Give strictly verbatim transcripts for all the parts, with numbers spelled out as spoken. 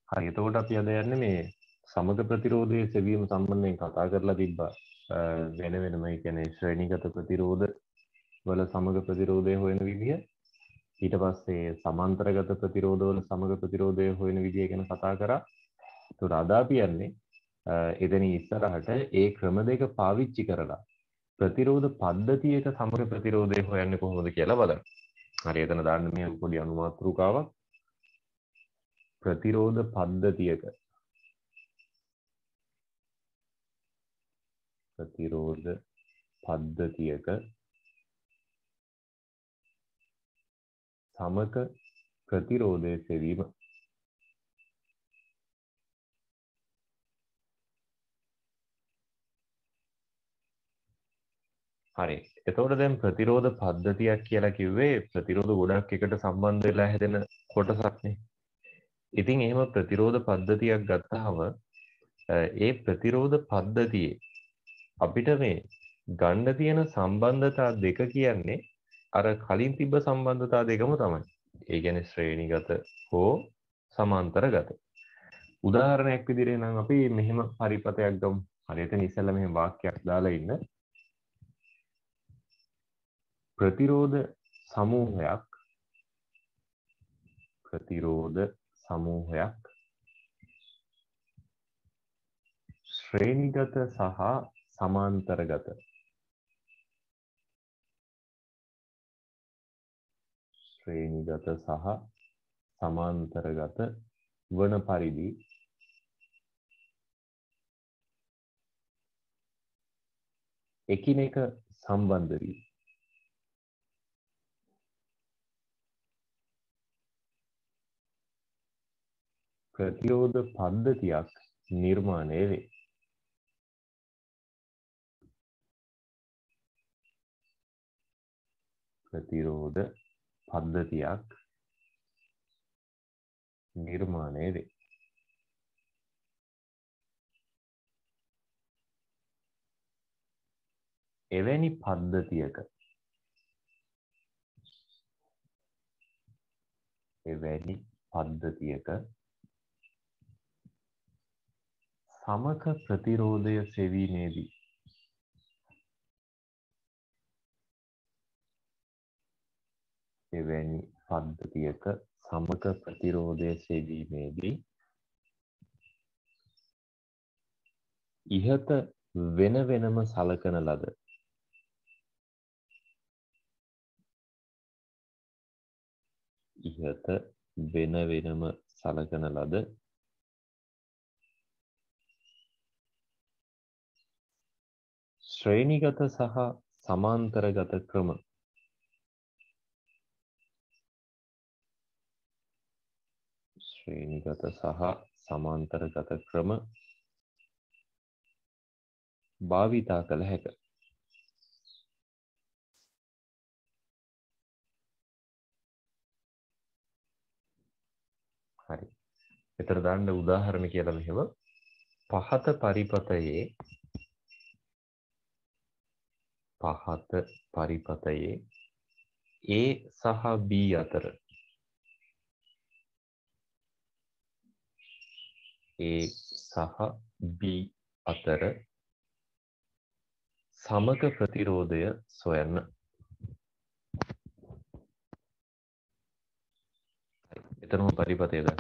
හරි එතකොට අපි අද යන්නේ මේ සමග ප්‍රතිරෝධයේ සෙවීම සම්බන්ධයෙන් කතා කරලා තිබ්බා වෙන වෙනම ඒ කියන්නේ ශ්‍රේණිගත ප්‍රතිරෝධ වල සමග ප්‍රතිරෝධය හොයන විදිය ඊට පස්සේ සමාන්තරගත ප්‍රතිරෝධ වල සමග ප්‍රතිරෝධය හොයන විදිය ගැන කතා කරා. ඒතකොට අද අපි යන්නේ එතන ඉස්සරහට ඒ ක්‍රම දෙක පාවිච්චි කරලා ප්‍රතිරෝධ පද්ධතියක සමග ප්‍රතිරෝධය හොයන්නේ කොහොමද කියලා බලන්න. හරි එතන දාන්න මේ පොඩි අනුමාත්‍රිකාවක් ප්‍රතිරෝධ පද්ධතියක ප්‍රතිරෝධ පද්ධතියක සමක ප්‍රතිරෝධය සෙවීම. හරි එතකොට දැන් ප්‍රතිරෝධ පද්ධතියක් කියලා කිව්වේ ප්‍රතිරෝධ ගොඩක් එකට සම්බන්ධ වෙලා හැදෙන කොටසක් නේ. ඉතින් එහෙම ප්‍රතිරෝධ පද්ධතියක් ගත්තාම ඒ ප්‍රතිරෝධ පද්ධතියේ අපිට මේ ගන්න තියෙන සම්බන්ධතා දෙක කියන්නේ අර කලින් තිබ්බ සම්බන්ධතා දෙකම තමයි. ඒ කියන්නේ ශ්‍රේණිගත හෝ සමාන්තරගත. උදාහරණයක් විදිහට නම් අපි මෙහෙම පරිපතයක් ගමු. හරි එතන ඉස්සෙල්ලා මෙහෙම වාක්‍යයක් දාලා ඉන්න. ප්‍රතිරෝධ සමූහයක් ප්‍රතිරෝධ සමූහයක් ශ්‍රේණිගත සහ සමාන්තරගත ශ්‍රේණිගත සහ සමාන්තරගත වන පරිදි එකිනෙක සම්බන්ධ වී ප්‍රතිරෝධ පද්ධතියක් නිර්මාණය වේ. ප්‍රතිරෝධ පද්ධතියක් නිර්මාණය වේ. එවැනි පද්ධතියක එවැනි පද්ධතියක සමක ප්‍රතිරෝධය සෙවීමේදී එවැනි පද්ධතියක සමක ප්‍රතිරෝධය සෙවීමේදී ඉහත වෙන වෙනම සලකන ලද ඉහත වෙන වෙනම සලකන ලද ශ්‍රේණිගත සහ සමාන්තරගත ක්‍රම ශ්‍රේණිගත සහ සමාන්තරගත ක්‍රම භාවිතා කළ හැක. හරි. එතන දාන්න උදාහරණ කියලා මෙහෙම පහත පරිපතයේ පහත පරිපතයේ A සහ B අතර A සහ B අතර සමක ප්‍රතිරෝධය සොයන්න. එතනම පරිපතය ගන්න.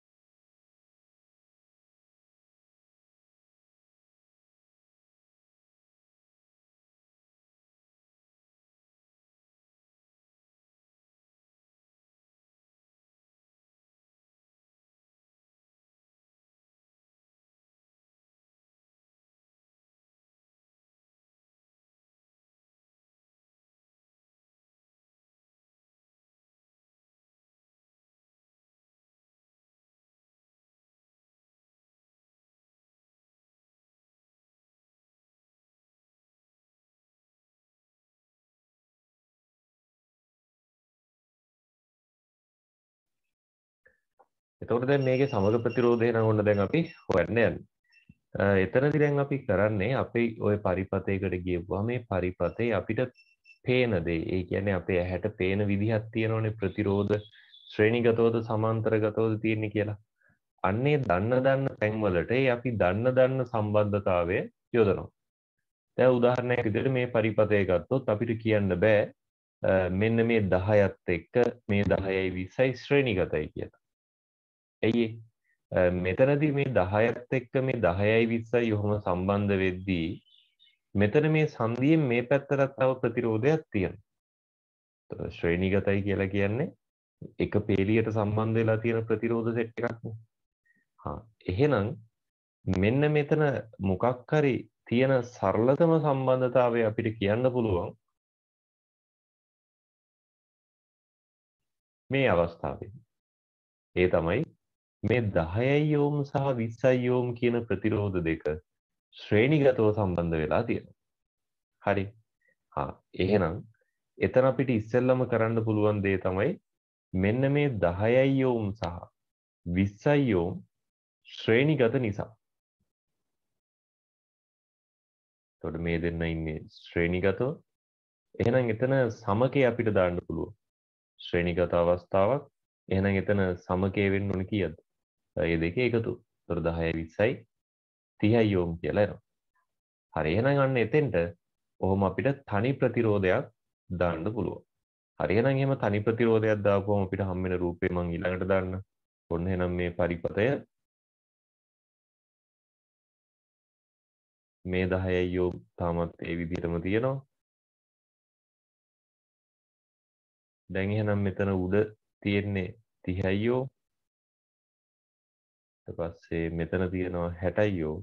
එතකොට දැන් මේකේ සමග ප්‍රතිරෝධය නම් ඔන්න දැන් අපි හොයන්න යන්නේ. එතනදී දැන් අපි කරන්නේ අපි ওই පරිපතයකට ගියපුවා මේ පරිපතේ අපිට පේන දේ. ඒ කියන්නේ අපේ ඇහැට පේන විදිහක් තියෙනවනේ ප්‍රතිරෝධ ශ්‍රේණිගතවද සමාන්තරගතවද තියෙන්නේ කියලා. අන්නේ දන්න දන්න තැන්වලට ඒ අපි දන්න දන්න සම්බන්ධතාවය යොදනවා. දැන් උදාහරණයක් විදිහට මේ පරිපතය ගත්තොත් අපිට කියන්න බෑ මෙන්න මේ දහයත් එක්ක මේ දහයයි විස්සයි ශ්‍රේණිගතයි කියලා. ඇයි ඒ? මෙතනදී මේ දහයත් එක්ක මේ දහයයි විස්සයි ඔහොම සම්බන්ධ වෙද්දී මෙතන මේ සංදියෙන් මේ පැත්තට තව ප්‍රතිරෝධයක් තියෙනවා. ශ්‍රේණිගතයි කියලා කියන්නේ එක පේලියට සම්බන්ධ වෙලා තියෙන ප්‍රතිරෝධ සෙට් එකක් නේ. හා එහෙනම් මෙන්න මෙතන මොකක් හරි තියෙන සරලතම සම්බන්ධතාවය අපිට කියන්න පුළුවන් මේ අවස්ථාවේදී. ඒ තමයි මේ දහයයි ඕම් සහ විස්සයි ඕම් කියන ප්‍රතිරෝධ දෙක ශ්‍රේණිගතව සම්බන්ධ වෙලා තියෙනවා. හරි. හා එහෙනම් එතන අපිට ඉස්සෙල්ලම කරන්න පුළුවන් දේ තමයි මෙන්න මේ දහයයි ඕම් සහ විස්සයි ඕම් ශ්‍රේණිගත නිසා. එතකොට මේ දෙන්න ඉන්නේ ශ්‍රේණිගතව. එහෙනම් එතන සමකය අපිට දාන්න පුළුවන්. ශ්‍රේණිගත අවස්ථාවක්. එහෙනම් එතන සමකය වෙන්න ඕන කීයද? ඒ දෙක එකතු. එතකොට දහයයි විස්සයි තිහයි ඕම් කියලා එනවා. හරි. එහෙනම් අන්න එතෙන්ට ඔහොම අපිට තනි ප්‍රතිරෝධයක් දාන්න පුළුවන්. හරි. එහෙනම් එහෙම තනි ප්‍රතිරෝධයක් දාපුවම අපිට හම් වෙන රූපේ මම ඊළඟට දාන්න. ඔන්න එහෙනම් මේ පරිපතය මේ දහයයි ඕම් තාමත් ඒ විදිහටම තියෙනවා. දැන් එහෙනම් මෙතන උඩ තියෙන්නේ තිහයි ඕම්. ඊට පස්සේ මෙතන තියෙනවා හැටයි ඕම්.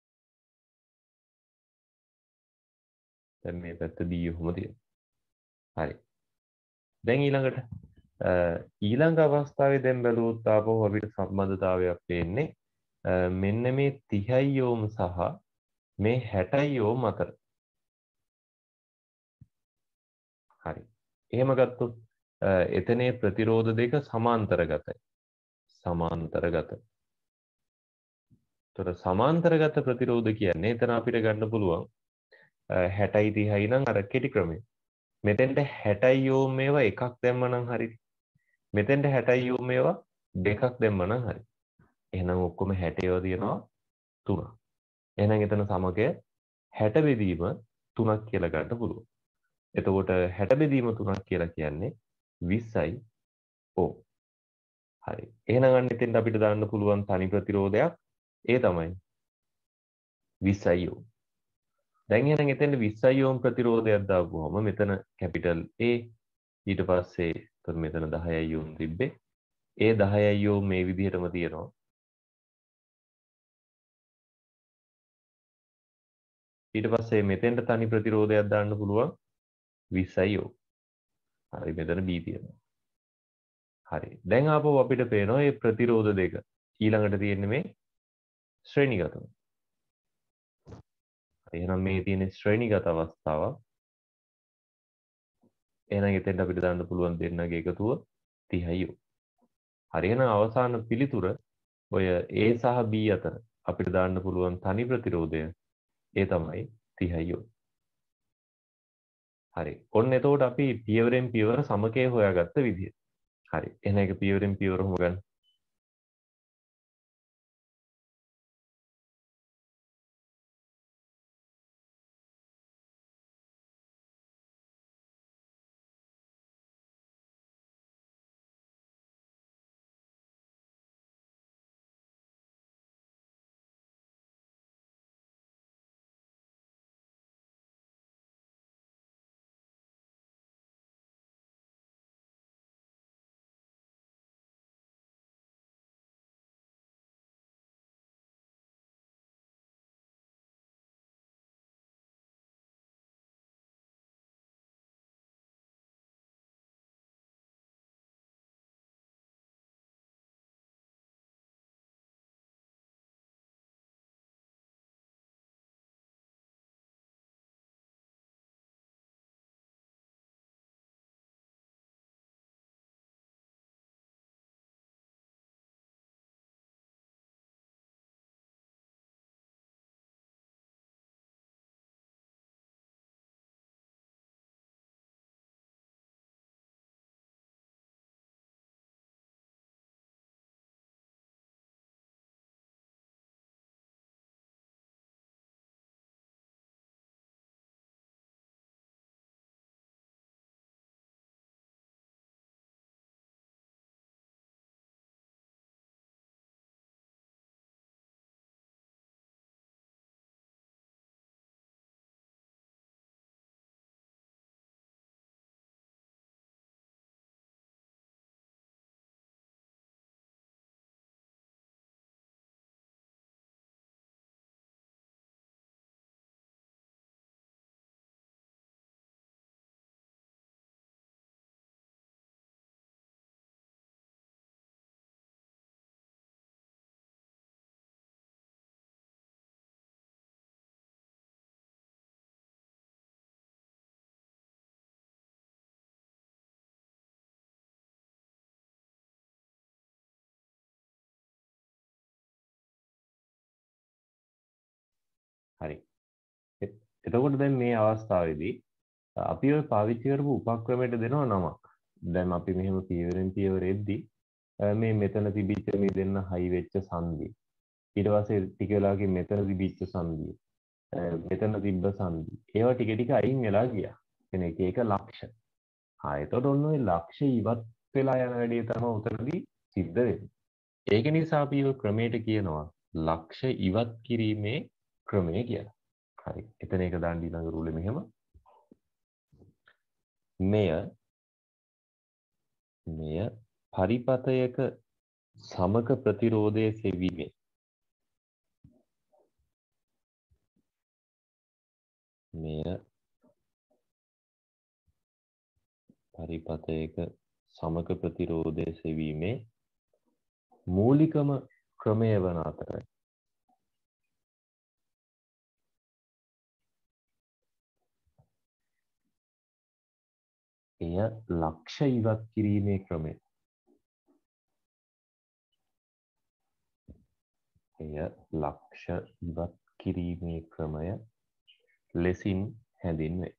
දැන් මේ පැත්ත B ඔහොම තියෙනවා. හරි. දැන් ඊළඟට ඊළඟ අවස්ථාවේ දැන් බැලුවොත් ආපහු අපිට සම්බන්ධතාවයක් පේන්නේ මෙන්න මේ තිහයි ඕම් සහ මේ හැටයි ඕම් අතර. හරි. එහෙම ගත්තොත් එතනේ ප්‍රතිරෝධ දෙක සමාන්තරගතයි. සමාන්තරගත. ඒතර සමාන්තරගත ප්‍රතිරෝධ කියන්නේ එතන අපිට ගන්න පුළුවන් හැටයි තිහයි නම් අර කෙටි ක්‍රමය. මෙතෙන්ට හැටයි ඕම් මේවා එකක් දැම්මනම් හරියි. මෙතෙන්ට හැටයි ඕම් මේවා දෙකක් දැම්මනම් හරි. එහෙනම් ඔක්කොම හැට ඒවා තියෙනවා තුනක්. එහෙනම් එතන සමගය හැට බෙදීම තුනක් කියලා ගන්න පුළුවන්. එතකොට හැට බෙදීම තුනක් කියලා කියන්නේ විස්සයි ඕම්. හරි. එහෙනම් අන්න එතෙන්ට අපිට දාන්න පුළුවන් තනි ප්‍රතිරෝධයක් ඒ තමයි විස්සයි ඕම්. දැන් එහෙනම් එතෙන්ට විස්සයි ඕම් ප්‍රතිරෝධයක් දාපුවම මෙතන කැපිටල් A ඊට පස්සේ එතන මෙතන දහයයි ඕම් තිබ්බේ. ඒ දහයයි ඕම් මේ විදිහටම තියෙනවා. ඊට පස්සේ මෙතෙන්ට තනි ප්‍රතිරෝධයක් දාන්න පුළුවන් විස්සයි ඕම්. හරි මෙතන B තියෙනවා. හරි. දැන් ආපහු අපිට පේනවා මේ ප්‍රතිරෝධ දෙක ඊළඟට තියෙන්නේ මේ ශ්‍රේණිගතව. හරි එහෙනම් මේ තියෙන ශ්‍රේණිගත අවස්ථාව. එහෙනම් එතෙන්ට අපිට දාන්න පුළුවන් දෙන්නගේ එකතුව තිහයි ඕම්. හරි එහෙනම් අවසාන පිළිතුර ඔය A සහ B අතර අපිට දාන්න පුළුවන් තනි ප්‍රතිරෝධය ඒ තමයි තිහයි ඕම්. හරි. ඔන්න එතකොට අපි පියවරෙන් පියවර සමකය හොයාගත්ත විදිය. හරි. එහෙනම් ඒක පියවරෙන් පියවර හොම ගන්න. හරි. එ- එතකොට දැන් මේ අවස්ථාවේදී අපි ඔය පාවිච්චි කරපු උපක්‍රමයට දෙනවා නමක්. දැන් අපි මෙහෙම පියවරෙන් පියවර එද්දී අ, මේ මෙතන තිබිච්ච මේ දෙන්න හයි වෙච්ච සංදිය. ඊට පස්සේ ටික වෙලාවකින් මෙතන තිබිච්ච සංදිය. අ, මෙතන තිබ්බ සංදිය. ඒවා ටික ටික අයින් වෙලා ගියා. එන එක එක ලක්ෂ. ආ එතකොට ඔන්න ඔය ලක්ෂ ඉවත් වෙලා යන වැඩේ තමයි උතරදී සිද්ධ වෙන්නේ. ඒක නිසා අපි ඔය ක්‍රමයට කියනවා ලක්ෂ ඉවත් කිරීමේ ක්‍රමය කියලා. හරි. එතන ඒක දාන්න ඊළඟ රූලෙ මෙහෙම. මෙය මෙය පරිපතයක සමක ප්‍රතිරෝධය සෙවීමේ මෙය පරිපතයක සමක ප්‍රතිරෝධය සෙවීමේ මූලිකම ක්‍රමය වන අතර එය ලක්ෂ ඉවත් කිරීමේ ක්‍රමය. එය ලක්ෂ ඉවත් කිරීමේ ක්‍රමය ලෙසින් හැඳින්වේ.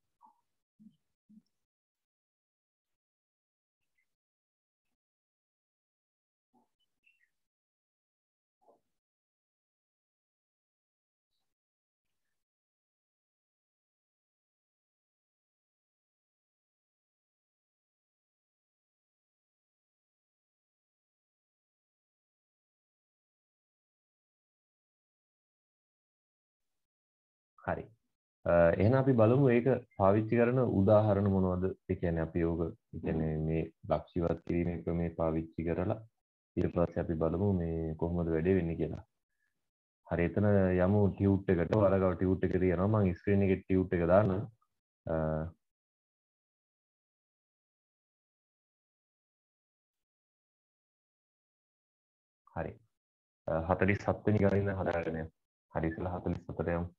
හරි. එහෙනම් අපි බලමු ඒක පාවිච්චි කරන උදාහරණ මොනවද? ඒ කියන්නේ අපි ඕක ඒ කියන්නේ මේ ලක්ෂ ඉවත් කිරීමේ ක්‍රමේ පාවිච්චි කරලා ඊට පස්සේ අපි බලමු මේ කොහොමද වැඩේ වෙන්නේ කියලා. හරි එතන යමු ටියුට් එකට. ඔයාලගාව ටියුට් එක තියෙනවා. මම ස්ක්‍රීන් එකේ ටියුට් එක දාන්නම්. හරි. හතළිස් හත් වෙනි ගණන හදාගෙන යමු. හරි ඉතලා හතළිස් හතට යමු.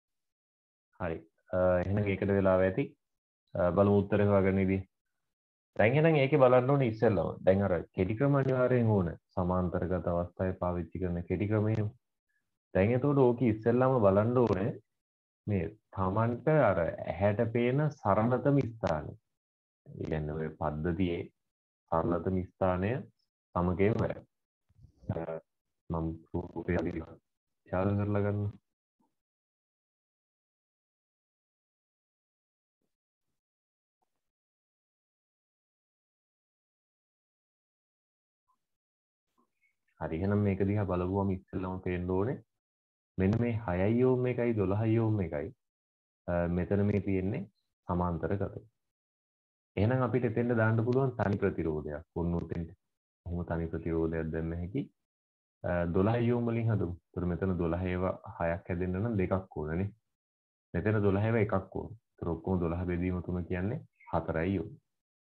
හරි. එහෙනම් ඒකට වෙලාව ඇති. බලමු උත්තරේ හොයාගන්න ඉතින්. දැන් එහෙනම් ඒකේ බලන්න ඕනේ ඉස්සෙල්ලම. දැන් අර කෙටි ක්‍රම අනිවාර්යෙන් ඕන. සමාන්තරගත අවස්ථාවේ පාවිච්චි කරන කෙටි ක්‍රමය. දැන් එතකොට ඕකේ ඉස්සෙල්ලම බලන්න ඕනේ මේ තමන්ට අර ඇහැට පේන සරලතම ස්ථානය. ඒ කියන්නේ ඔය පද්ධතියේ සරලතම ස්ථානය සමගය හොයන්න. මම රූපය විචාර කරලා ගන්න. හරි එහෙනම් මේක දිහා බලපුවම ඉස්සෙල්ලම පේන්න ඕනේ මෙන්න මේ හයයි ඕම් එකයි දොළහයි ඕම් එකයි මෙතන මේ තියෙන්නේ සමාන්තරගත. එහෙනම් අපිට එතෙන්ට දාන්න පුළුවන් තනි ප්‍රතිරෝධයක්. ඔන්න උතෙන්ට. කොහොම තනි ප්‍රතිරෝධයක් දැම්ම හැකි දොළහයි ඕම් වලින් හදමු. ඒතර මෙතන දොළහ ඒවා හයක් හැදෙන්න නම් දෙකක් ඕනනේ. මෙතන දොළහ ඒවා එකක් ඕන. ඒතර ඔක්කොම දොළහ බෙදීම තුන කියන්නේ හතරයි ඕම්.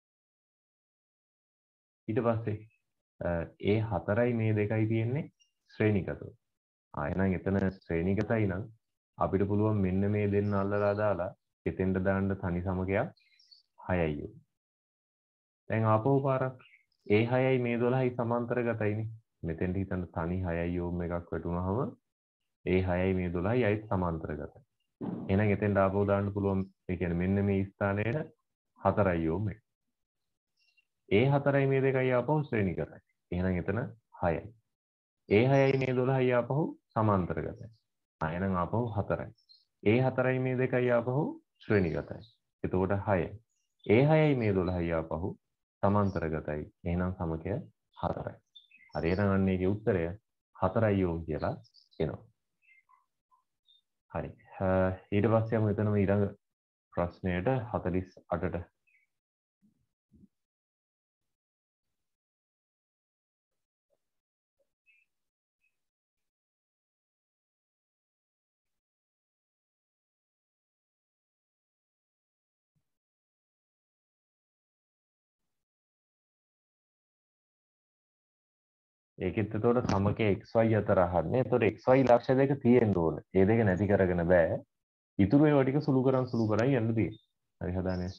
ඊට පස්සේ ඒ හතරයි මේ දෙකයි තියෙන්නේ ශ්‍රේණිගතව. ආ එහෙනම් එතන ශ්‍රේණිගතයි නම් අපිට පුළුවන් මෙන්න මේ දෙන්න අල්ලලා දාලා එතෙන්ට දාන්න තනි සමගයක් හයයි ඕම්. දැන් ආපහු පාරක් ඒ හයයි මේ දොළහයි සමාන්තරගතයිනේ. මෙතෙන්ට හිතන්න තනි හයයි ඕම් එකක් වැටුනහම ඒ හයයි මේ දොළහයි අයිත් සමාන්තරගතයි. එහෙනම් එතෙන්ට ආපහු දාන්න පුළුවන් ඒ කියන්නේ මෙන්න මේ ස්ථානයේ හතරයි ඕම් එක. ඒ හතරයි මේ දෙකයි ආපහු ශ්‍රේණිගතයි. එහෙනම් එතන හයයි. ඒ හයයි මේ දොළහයි ආපහු සමාන්තරගතයි. ආ එහෙනම් ආපහු හතරයි. ඒ හතරයි මේ දෙකයි ආපහු ශ්‍රේණිගතයි. එතකොට හයයි. ඒ හයයි මේ දොළහයි ආපහු සමාන්තරගතයි. එහෙනම් සමකය හතරයි. හරි එහෙනම් අන්න ඒකේ උත්තරය හතරයි ඕම් කියලා එනවා. හරි. ඊට පස්සේ යමු එතනම ඊළඟ ප්‍රශ්නයට හතළිස් අටට. ඒකෙත් එතකොට සමකය xy අතර අහන්නේ. එතකොට xy ලක්ෂ දෙක තියෙන්න ඕන. ඒ දෙක නැති කරගෙන බෑ. ඉතුරු ඒවා ටික සුළු කරන් සුළු කරන් යන්න තියෙන්නේ. හරි හදානේ.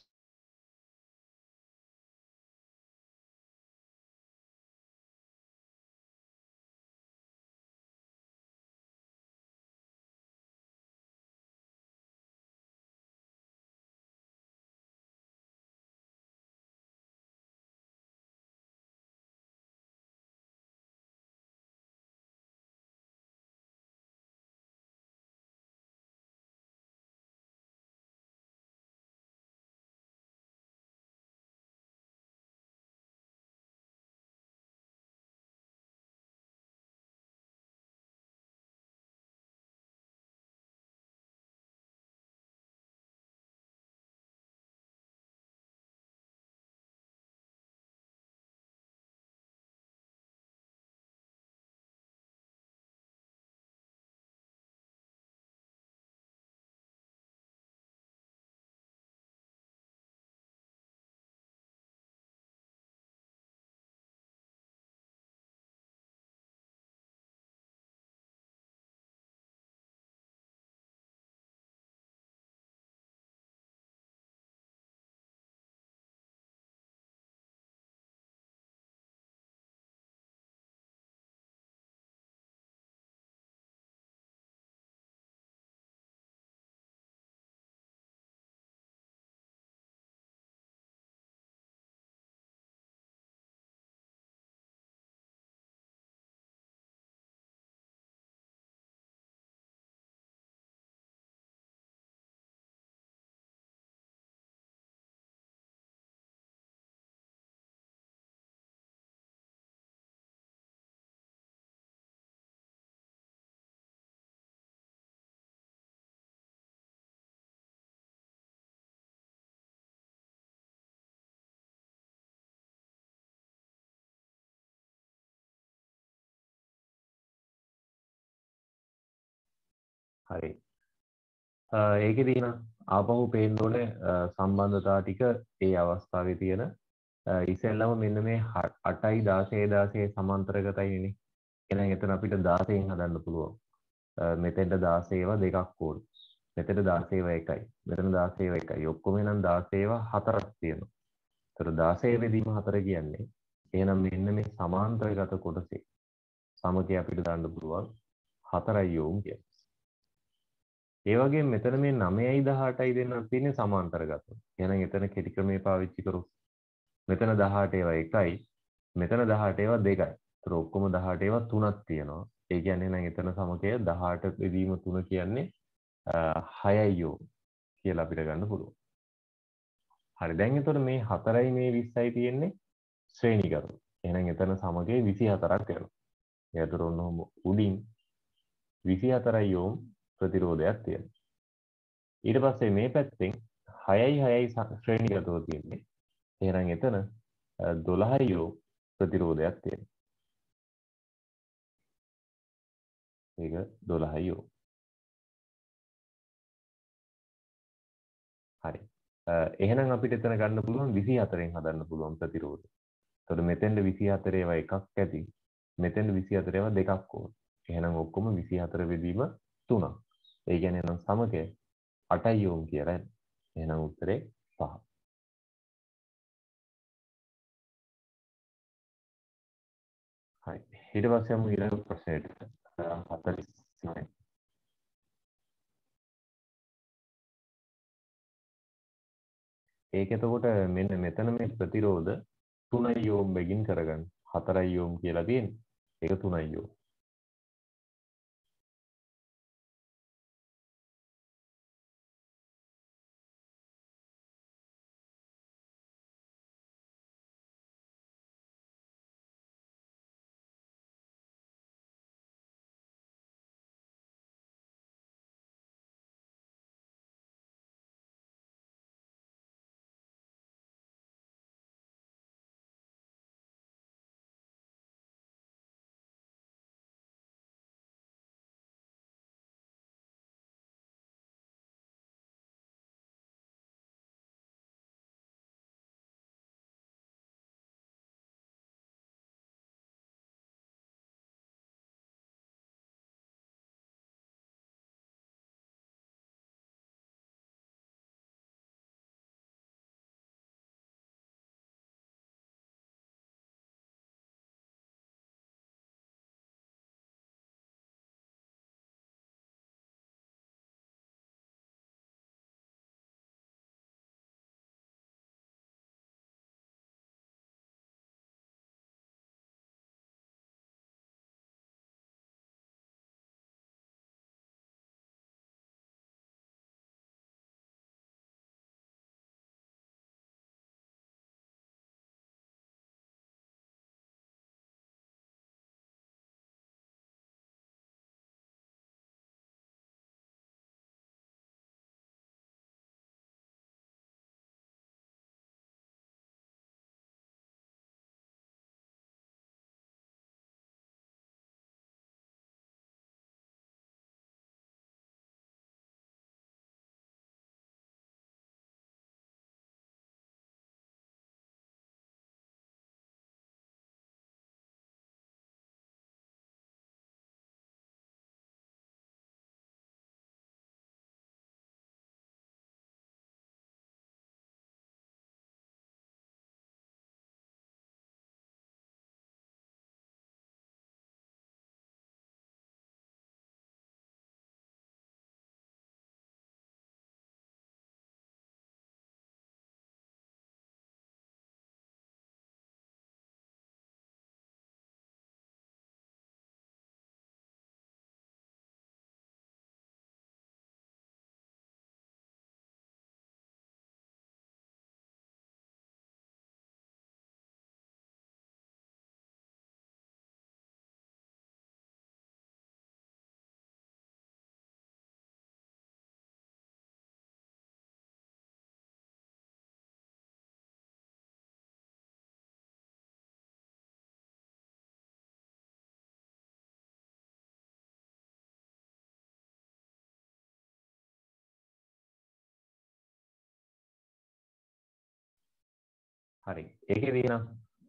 හරි. ඒකෙදී නම් ආපහු පේන්න ඕනේ සම්බන්ධතා ටික ඒ අවස්ථාවේ තියෙන ඉතින්ලම මෙන්න මේ අටයි දාසය දාසය සමාන්තරගතයිනේ. එහෙනම් එතන අපිට දාසයෙන් හදන්න පුළුවන්. මෙතෙන්ට දාසයව දෙකක් ඕන. මෙතෙන්ට දාසයව එකයි. මෙතන දාසයව එකයි. ඔක්කොම එනම් දාසයව හතරක් තියෙනවා. ඒතර දාසය බෙදීම හතර කියන්නේ එහෙනම් මෙන්න මේ සමාන්තරගත කොටසේ සමකය අපිට දාන්න පුළුවන් හතරයි ඕම් කියලා. ඒ වගේම මෙතන මේ නවයයි දහඅටයි දෙන්නක් තියෙන්නේ සමාන්තරගතව. එහෙනම් එතන කෙටි ක්‍රමේ පාවිච්චි කරමු. මෙතන දහඅට ඒවා එකයි. මෙතන දහඅට ඒවා දෙකයි. ඒතර ඔක්කොම දහඅට ඒවා තුනක් තියෙනවා. ඒ කියන්නේ නම් එතන සමකය දහඅට බෙදීම තුන කියන්නේ හයයි ඕම් කියලා අපිට ගන්න පුළුවන්. හරි දැන් එතකොට මේ හතරයි මේ විස්සයි තියෙන්නේ ශ්‍රේණිගතව. එහෙනම් එතන සමගයේ විසිහතරක් වෙනවා. ඒතර ඔන්නෝම උඩින් විසිහතරයි ඕම් ප්‍රතිරෝධයක් තියෙනවා. ඊට පස්සේ මේ පැත්තෙන් හයයි හයයි ශ්‍රේණිගතව තියෙන්නේ. එහෙනම් එතන දොළහයි ඕම් ප්‍රතිරෝධයක් තියෙනවා. ඒක දොළහයි ඕම්. හරි. එහෙනම් අපිට එතන ගන්න පුළුවන් විසිහතරෙන් හදන්න පුළුවන් ප්‍රතිරෝධය. එතකොට මෙතෙන්ද විසිහතර ඒවා එකක් ඇති. මෙතෙන්ද විසිහතර ඒවා දෙකක් ඕන. එහෙනම් ඔක්කොම විසිහතර බෙදීම තුනක්. ඒ කියන්නේ නම් සමකය අටයි ඕම් කියලා එන්නේ. එහෙනම් උත්තරේ පහ. හරි. ඊට පස්සේ යමු ඊළඟ ප්‍රශ්නෙට. හතළිස් නවය. ඒක එතකොට මෙන්න මෙතන මේ ප්‍රතිරෝධ තුනයි ඕම් බෙගින් කරගන්න. හතරයි ඕම් කියලා තියෙන්නේ. ඒක තුනයි ඕම්. හරි. ඒකේදී නම්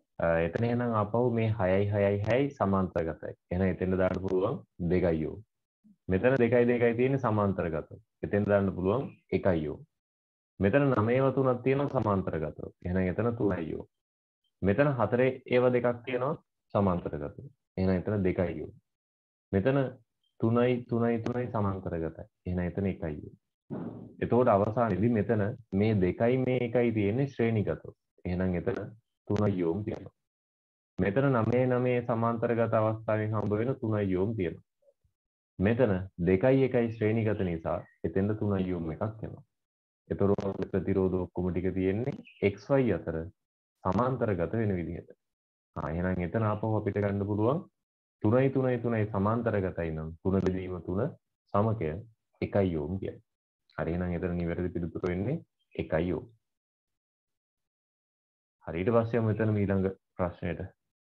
එතන එහෙනම් ආපහු මේ හයයි හයයි හයයි සමාන්තරගතයි. එහෙනම් එතෙන්ද දාන්න පුළුවන් දෙකයි ඕම්. මෙතන දෙකයි දෙකයි තියෙන්නේ සමාන්තරගතව. එතෙන්ද දාන්න පුළුවන් එකයි ඕම්. මෙතන නවයව තුනක් තියෙනවා සමාන්තරගතව. එහෙනම් එතන තුනයි යෝ. මෙතන හතරේ ඒව දෙකක් තියෙනවා සමාන්තරගතව. එහෙනම් එතන දෙකයි යෝ. මෙතන තුනයි තුනයි තුනයි සමාන්තරගතයි. එහෙනම් එතන එකයි යෝ. එතකොට අවසානයේදී මෙතන මේ දෙකයි මේ එකයි තියෙන්නේ ශ්‍රේණිගතව. එහෙනම් එතන තුනයි යෝම් තියෙනවා. මෙතන නවය නවය සමාන්තරගත අවස්ථාවෙන් හම්බ වෙන තුනයි යෝම් තියෙනවා. මෙතන දෙකයි එකයි ශ්‍රේණිගත නිසා එතෙන්ද තුනයි යෝම් එකක් එනවා. එතකොට ප්‍රතිරෝධ ඔක්කොම ටික තියෙන්නේ xy අතර සමාන්තරගත වෙන විදිහට. ආ එහෙනම් එතන ආපහු අපිට ගන්න පුළුවන් තුනයි තුනයි තුනයි සමාන්තරගතයි නම් තුන බෙදීම තුන සමකය එකයි යෝම් කියන්නේ. හරි එහෙනම් එතන නිවැරදි පිළිතුර වෙන්නේ එකයි යෝම්. හරි ඊට පස්සේ යමු එතන ඊළඟ ප්‍රශ්නෙට.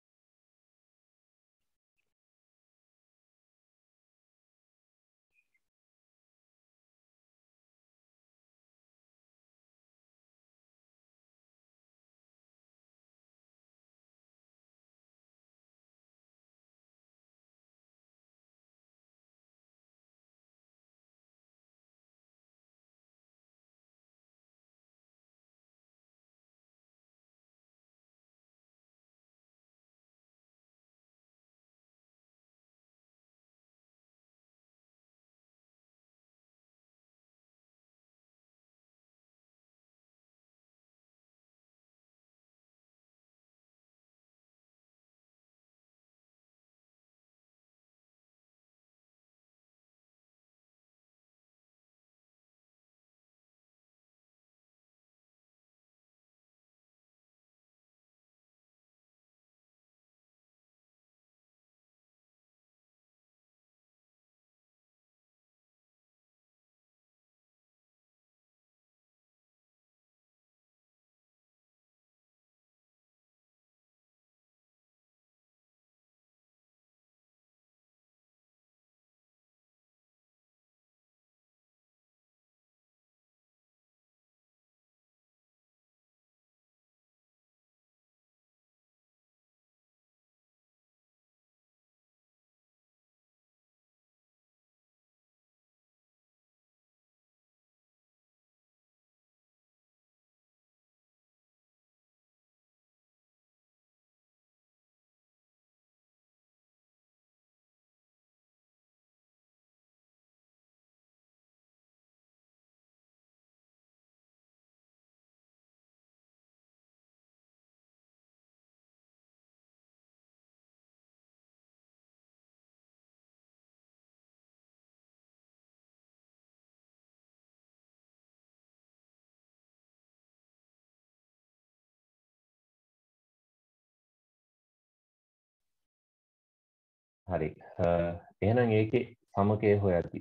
හරි. එහෙනම් ඒකේ සමකය හොයද්දි.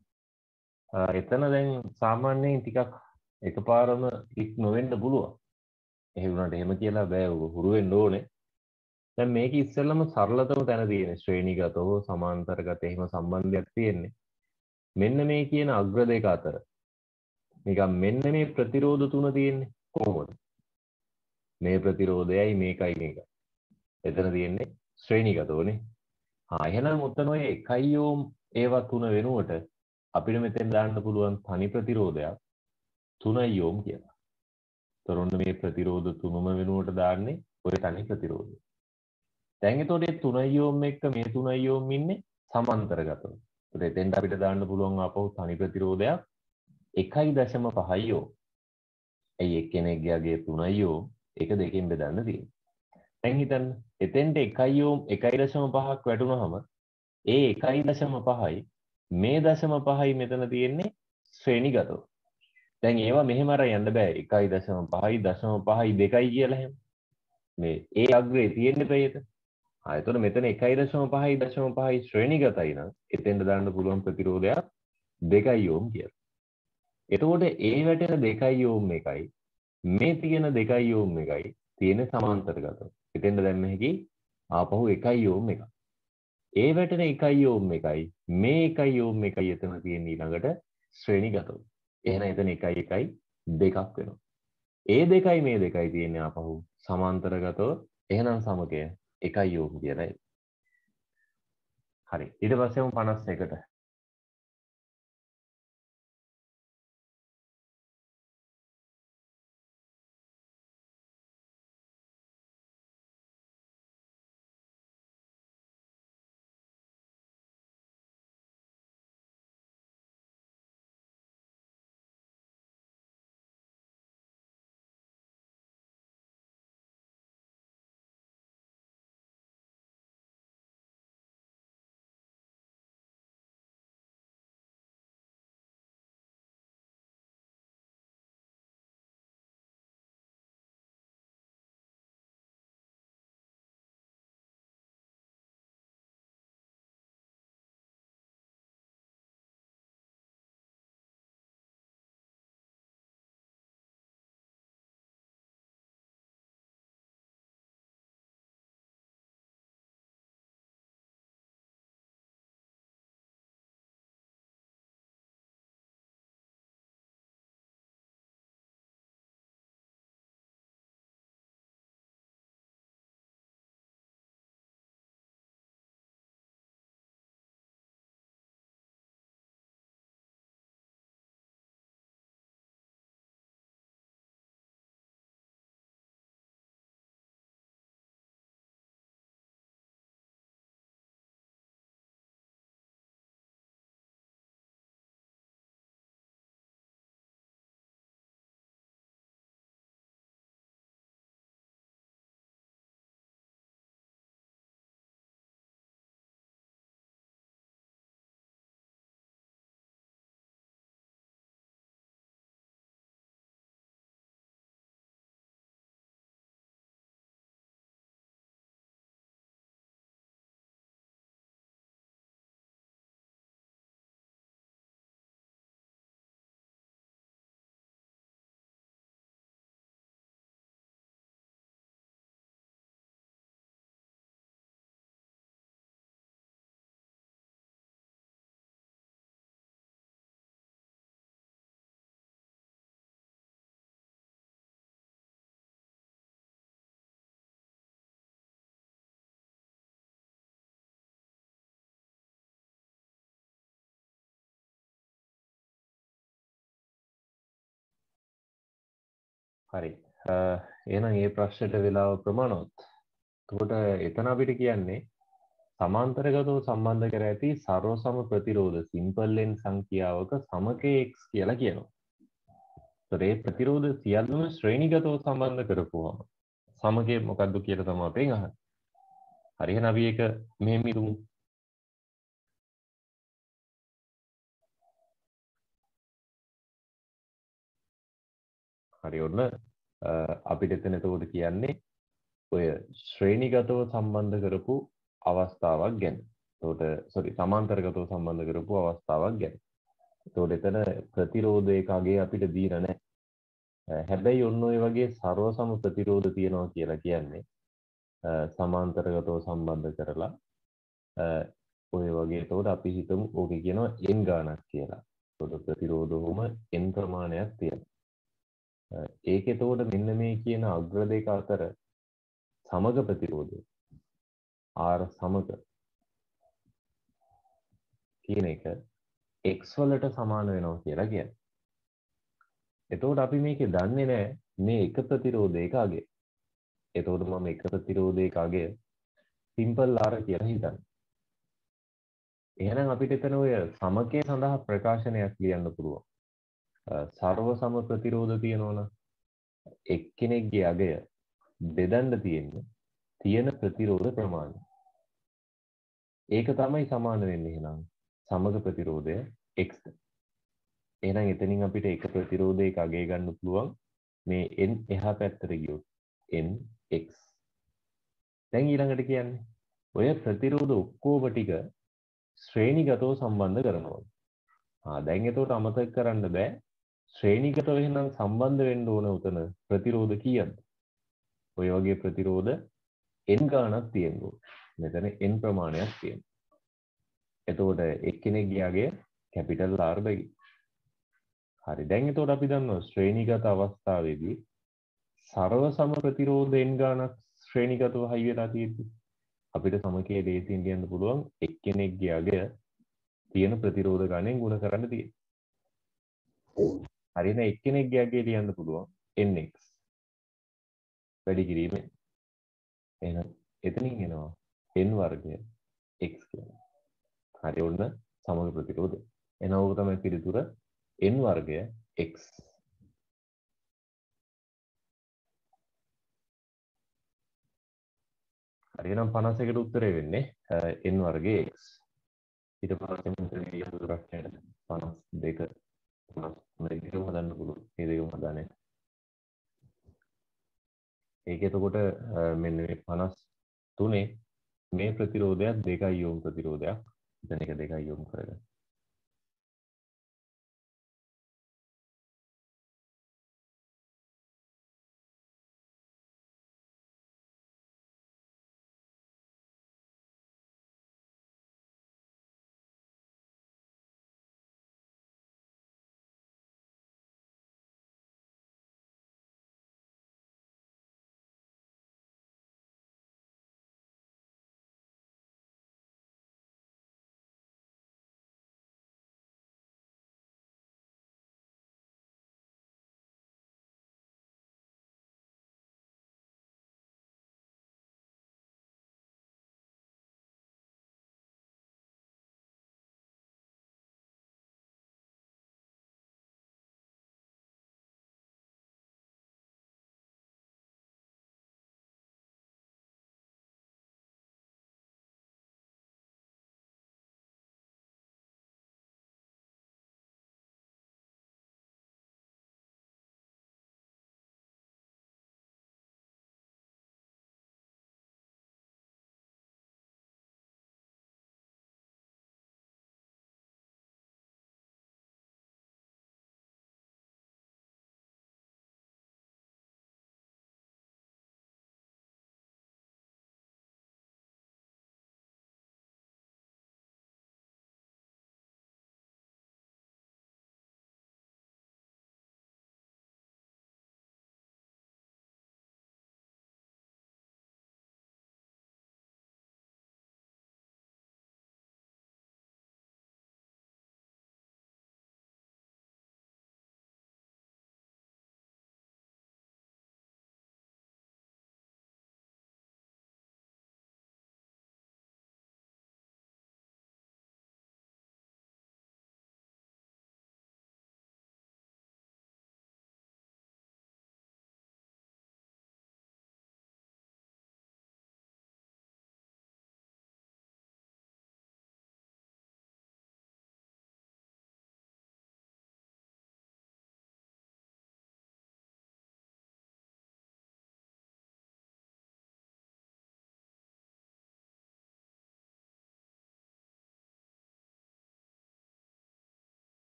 එතන දැන් සාමාන්‍යයෙන් ටිකක් එකපාරම ක්ලික් නොවෙන්න පුළුවන්. එහෙම වුණාට එහෙම කියලා බෑ ඔබ හුරු වෙන්න ඕනේ. දැන් මේක ඉස්සෙල්ලම සරලතම තැන තියෙන්නේ ශ්‍රේණිගතව සමාන්තරගත එහෙම සම්බන්ධයක් තියෙන්නේ. මෙන්න මේ කියන අග්‍ර දෙක අතර. නිකන් මෙන්න මේ ප්‍රතිරෝධ තුන තියෙන්නේ කොහොමද? මේ ප්‍රතිරෝධයයි මේකයි මේකයි. එතන තියෙන්නේ ශ්‍රේණිගතවනේ. ආ එහෙනම් උත්තර ඔය එකයි ඕම් ඒවා තුන වෙනුවට අපිට මෙතෙන් දාන්න පුළුවන් තනි ප්‍රතිරෝධයක් තුනයි ඕම් කියලා. ඒතර මේ ප්‍රතිරෝධ තුනම වෙනුවට දාන්නේ ඔය තනි ප්‍රතිරෝධය. දැන් එතකොට මේ තුනයි ඕම් එක්ක මේ තුනයි ඕම් ඉන්නේ සමාන්තරගතව. ඒතර එතෙන්ට අපිට දාන්න පුළුවන් ආපහු තනි ප්‍රතිරෝධයක් එකයි දශම පහයි ඕම්. එයි එක්කෙනෙක්ගේ අගේ තුනයි ඕම් ඒක දෙකෙන් බෙදන්න තියෙනවා. දැන් හිතන්න එතෙන්ට එකයි ඕම් එකයි දශම පහක් වැටුනහම ඒ එකයි දශම පහයි මේ දශම පහයි මෙතන තියෙන්නේ ශ්‍රේණිගතව. දැන් ඒවා මෙහෙම අර යන්න බෑ එකයි දශම පහයි දශම පහයි දෙකයි කියලා එහෙම. මේ ඒ අග්‍රේ තියෙන්නේ ප්‍රේත. ආ එතකොට මෙතන එකයි දශම පහයි දශම පහයි ශ්‍රේණිගතයි නම් එතෙන්ට දාන්න පුළුවන් ප්‍රතිරෝධයක් දෙකයි ඕම් කියලා. එතකොට ඒ වැටෙන දෙකයි ඕම් එකයි මේ තියෙන දෙකයි ඕම් එකයි තියෙන සමාන්තරගතව. එතෙන්ට දැම්ම හැකි ආපහු එකයි ඕම් එකයි. ඒ වැටෙන එකයි ඕම් එකයි මේ එකයි ඕම් එකයි එතන තියෙන ඊළඟට ශ්‍රේණිගතව. එහෙනම් එතන එකයි එකයි දෙකක් වෙනවා. ඒ දෙකයි මේ දෙකයි තියෙන්නේ ආපහු සමාන්තරගතව. එහෙනම් සමකය එකයි ඕම් කියලායි. හරි. ඊට පස්සේ මම පනස් එකට හරි. එහෙනම් මේ ප්‍රශ්නෙට වෙලාව ප්‍රමාණවත්. එතකොට එතන අපිට කියන්නේ සමාන්තරගතව සම්බන්ධ කර ඇති සර්ව සම ප්‍රතිරෝධ සිම්පල් ලෙන් සංඛ්‍යාවක සමකය x කියලා කියනවා. ඒතර ඒ ප්‍රතිරෝධ සියල්ලම ශ්‍රේණිගතව සම්බන්ධ කරපුවම සමකය මොකද්ද කියලා තමයි අපෙන් අහන්නේ. හරි එහෙනම් අපි ඒක මෙහෙම ඉදමු. හරි ඔන්න අපිට එතන එතකොට කියන්නේ ඔය ශ්‍රේණිගතව සම්බන්ධ කරපු අවස්ථාවක් ගැන. එතකොට සෝරි සමාන්තරගතව සම්බන්ධ කරපු අවස්ථාවක් ගැන. එතකොට එතන ප්‍රතිරෝධයක අගේ අපිට දීලා නැහැ. හැබැයි ඔන්න ඔය වගේ ਸਰව සම ප්‍රතිරෝධ තියනවා කියලා කියන්නේ සමාන්තරගතව සම්බන්ධ කරලා ඔය වගේ එතකොට අපි හිතමු ඕකේ කියනවා n ගාණක් කියලා. එතකොට ප්‍රතිරෝධවම n ප්‍රමාණයක් තියෙනවා. ඒක එතකොට මෙන්න මේ කියන අග්‍ර දෙක අතර සමග ප්‍රතිරෝධය R සමග කියන එක x වලට සමාන වෙනවා කියලා කියන්නේ. එතකොට අපි මේකේ දන්නේ නැහැ මේ එක ප්‍රතිරෝධයක අගය. එතකොට මම එක ප්‍රතිරෝධයක අගය සිම්පල් R කියලා හිතන්නේ. එහෙනම් අපිට එතන ඔය සමකය සඳහා ප්‍රකාශනයක් ලියන්න පුළුවන්. සර්ව සම ප්‍රතිරෝධ තියෙනවනම් එක්කෙනෙක්ගේ අගය බෙදන්න තියෙන්නේ තියෙන ප්‍රතිරෝධ ප්‍රමාණය. ඒක තමයි සමාන වෙන්නේ එහෙනම් සමග ප්‍රතිරෝධය x. එහෙනම් එතනින් අපිට එක ප්‍රතිරෝධයක අගය ගන්න පුළුවන් මේ n එහා පැත්තට ගියොත් n x. දැන් ඊළඟට කියන්නේ ඔය ප්‍රතිරෝධ ඔක්කොම ටික ශ්‍රේණිගතව සම්බන්ධ කරනවා. ආ දැන් එතකොට අමතක කරන්න බෑ ශ්‍රේණිගතව එහෙනම් සම්බන්ධ වෙන්න ඕන උතන ප්‍රතිරෝධ කීයක්ද? ඔය වගේ ප්‍රතිරෝධ n ගාණක් තියෙනවා. මෙතන n ප්‍රමාණයක් තියෙනවා. එතකොට එක්කෙනෙක්ගේ අගය කැපිටල් R බැගි. හරි දැන් එතකොට අපි දන්නවා ශ්‍රේණිගත අවස්ථාවේදී ਸਰව සම ප්‍රතිරෝධ n ගාණක් ශ්‍රේණිගතව හයි වෙලා තියෙද්දි අපිට සමකයේ දේශින් කියන්න පුළුවන් එක්කෙනෙක්ගේ අගය තියෙන ප්‍රතිරෝධ ගණනෙන් ගුණ කරන්න තියෙනවා. හරි එහෙනම් එක්කෙනෙක්ගේ අගය ලියන්න පුළුවන් nx වැඩි කිරීමෙන්. එහෙනම් එතනින් එනවා n වර්ගය x කියලා. හරි ඔන්න සමග ප්‍රතිරෝධය. එහෙනම් ඕක තමයි පිළිතුර n වර්ගය x. හරි එහෙනම් පනස් එකට උත්තරේ වෙන්නේ n වර්ගය x. ඊට පස්සේ මෙතන ඊළඟ ප්‍රශ්නයට පනස් දෙක පනස් තුන දෙකම හදන්න පුළුවන්. මේ දෙකම හදාන්නේ. ඒක එතකොට මෙන්න මේ පනස් තුනේ මේ ප්‍රතිරෝධයක් දෙකයි යොමු ප්‍රතිරෝධයක්. දැන් එක දෙකයි යොමු කරගන්න.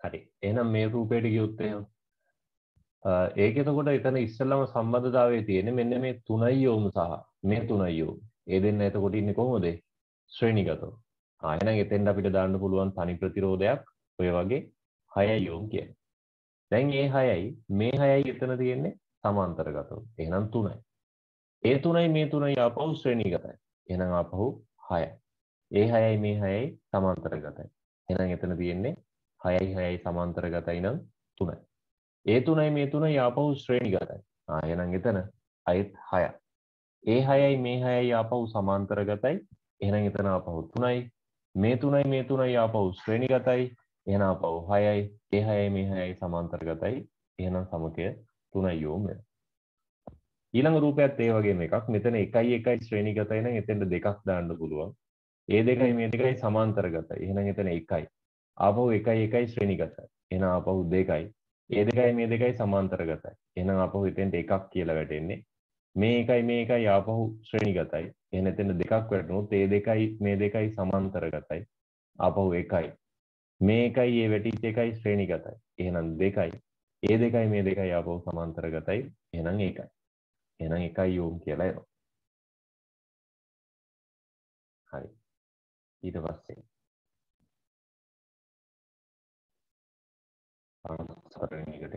හරි. එහෙනම් මේ රූපයට ගියොත් එහෙම ඒක එතකොට එතන ඉස්සෙල්ලාම සම්බන්ධතාවයේ තියෙන්නේ මෙන්න මේ තුනයි යොමු සහ මේ තුනයි යොමු. ඒ දෙන්න එතකොට ඉන්නේ කොහොමද? ශ්‍රේණිගතව. ආ එහෙනම් එතෙන්ට අපිට දාන්න පුළුවන් තනි ප්‍රතිරෝධයක් ඔය වගේ හයයි යොමු කියන්නේ. දැන් මේ හයයි මේ හයයි එතන තියෙන්නේ සමාන්තරගතව. එහෙනම් තුනයි. ඒ තුනයි මේ තුනයි ආපහු ශ්‍රේණිගතයි. එහෙනම් ආපහු හයයි. ඒ හයයි මේ හයයි සමාන්තරගතයි. එහෙනම් එතන තියෙන්නේ හයයි හයයි සමාන්තරගතයි නම් තුනයි. ඒ තුනයි මේ තුනයි ආපහු ශ්‍රේණිගතයි. ආ එහෙනම් එතන අයත් හයයි. ඒ හයයි මේ හයයි ආපහු සමාන්තරගතයි. එහෙනම් එතන ආපහු තුනයි. මේ තුනයි මේ තුනයි ආපහු ශ්‍රේණිගතයි. එහෙනම් ආපහු හයයි. ඒ හයයි මේ හයයි සමාන්තරගතයි. එහෙනම් සමකය තුනයි යොමු වෙනවා. ඊළඟ රූපයත් ඒ වගේම එකක්. මෙතන එකයි එකයි ශ්‍රේණිගතයි නම් එතෙන්ට දෙකක් දාන්න පුළුවන්. ඒ දෙකයි මේ දෙකයි සමාන්තරගතයි. එහෙනම් එතන එකයි. ආපහු එකයි එකයි ශ්‍රේණිගතයි. එහෙනම් ආපහු දෙකයි. ඒ දෙකයි මේ දෙකයි සමාන්තරගතයි. එහෙනම් ආපහු එතෙන්ට එකක් කියලා වැටෙන්නේ. මේ එකයි මේ එකයි ආපහු ශ්‍රේණිගතයි. එහෙනම් එතෙන්ට දෙකක් වැටුණොත් ඒ දෙකයි මේ දෙකයි සමාන්තරගතයි. ආපහු එකයි. මේ එකයි ඒ වැටිච්ච එකයි ශ්‍රේණිගතයි. එහෙනම් දෙකයි. ඒ දෙකයි මේ දෙකයි ආපහු සමාන්තරගතයි. එහෙනම් එකයි. එහෙනම් එකයි යොමු කියලා එනවා. හරි. ඊට පස්සේ සරණයකට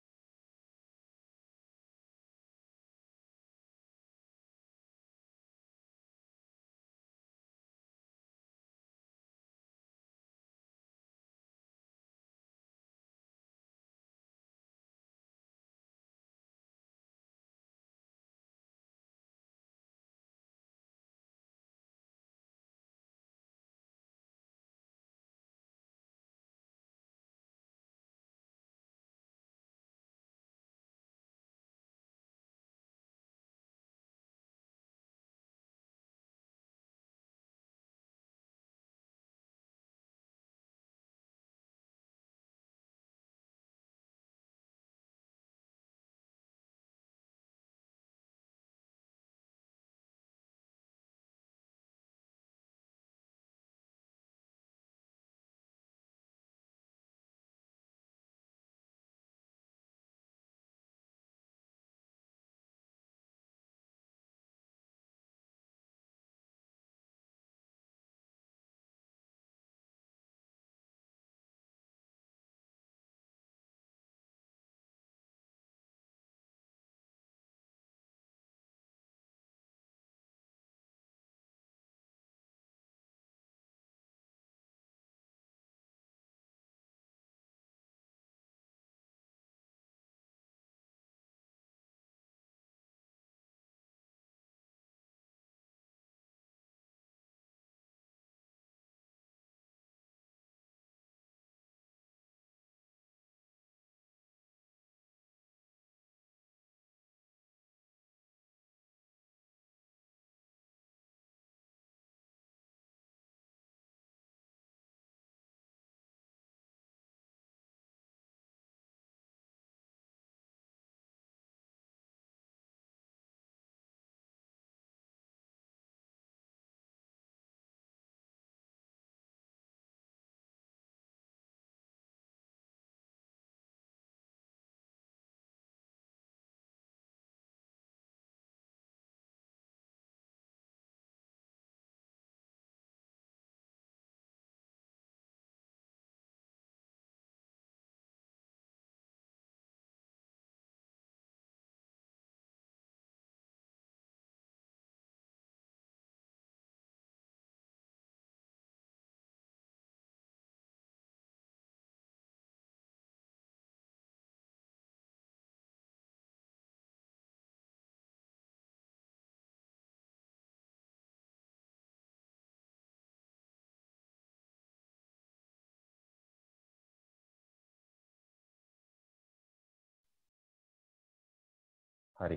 හරි.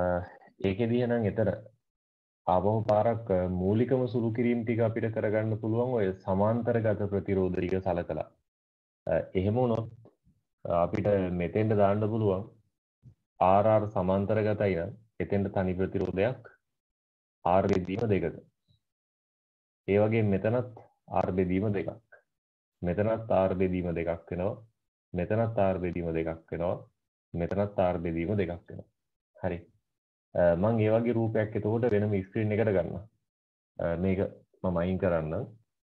ඒකෙදී නම් එතන ආපහු පාරක් මූලිකම සුළු කිරීම ටික අපිට කරගන්න පුළුවන් ඔය සමාන්තරගත ප්‍රතිරෝධ ටික සලකලා. එහෙම වුණොත් අපිට මෙතෙන්ට දාන්න පුළුවන් R R සමාන්තරගතයි නම් එතෙන්ට තනි ප්‍රතිරෝධයක් R බෙදීම දෙකක. ඒ වගේ මෙතනත් R බෙදීම දෙකක්. මෙතනත් R බෙදීම දෙකක් වෙනවා. මෙතනත් R බෙදීම දෙකක් වෙනවා. මෙතනත් R බෙදීම දෙකක් වෙනවා. හරි. මම ඒ වගේ රූපයක් එතකොට වෙනම ස්ක්‍රීන් එකට ගන්නවා. මේක මම අයින් කරන්නම්.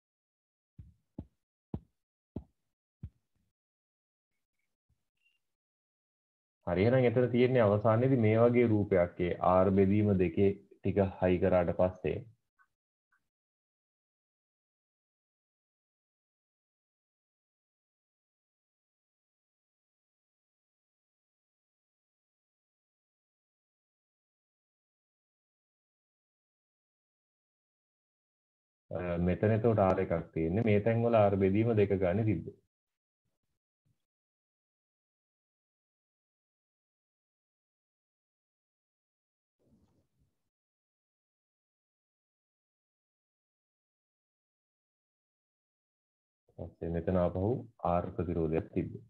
හරි එහෙනම් එතන තියෙන්නේ අවසානයේදී මේ වගේ රූපයක් ඒ R බෙදීම දෙකේ ටික හයි කරාට පස්සේ මෙතන එතකොට R එකක් තියෙන්නේ මේ තැන් වල R බෙදීම දෙක ගන්න තිබ්බේ. ඊපස්සේ මෙතන ආපහු R ප්‍රතිරෝධයක් තිබ්බේ.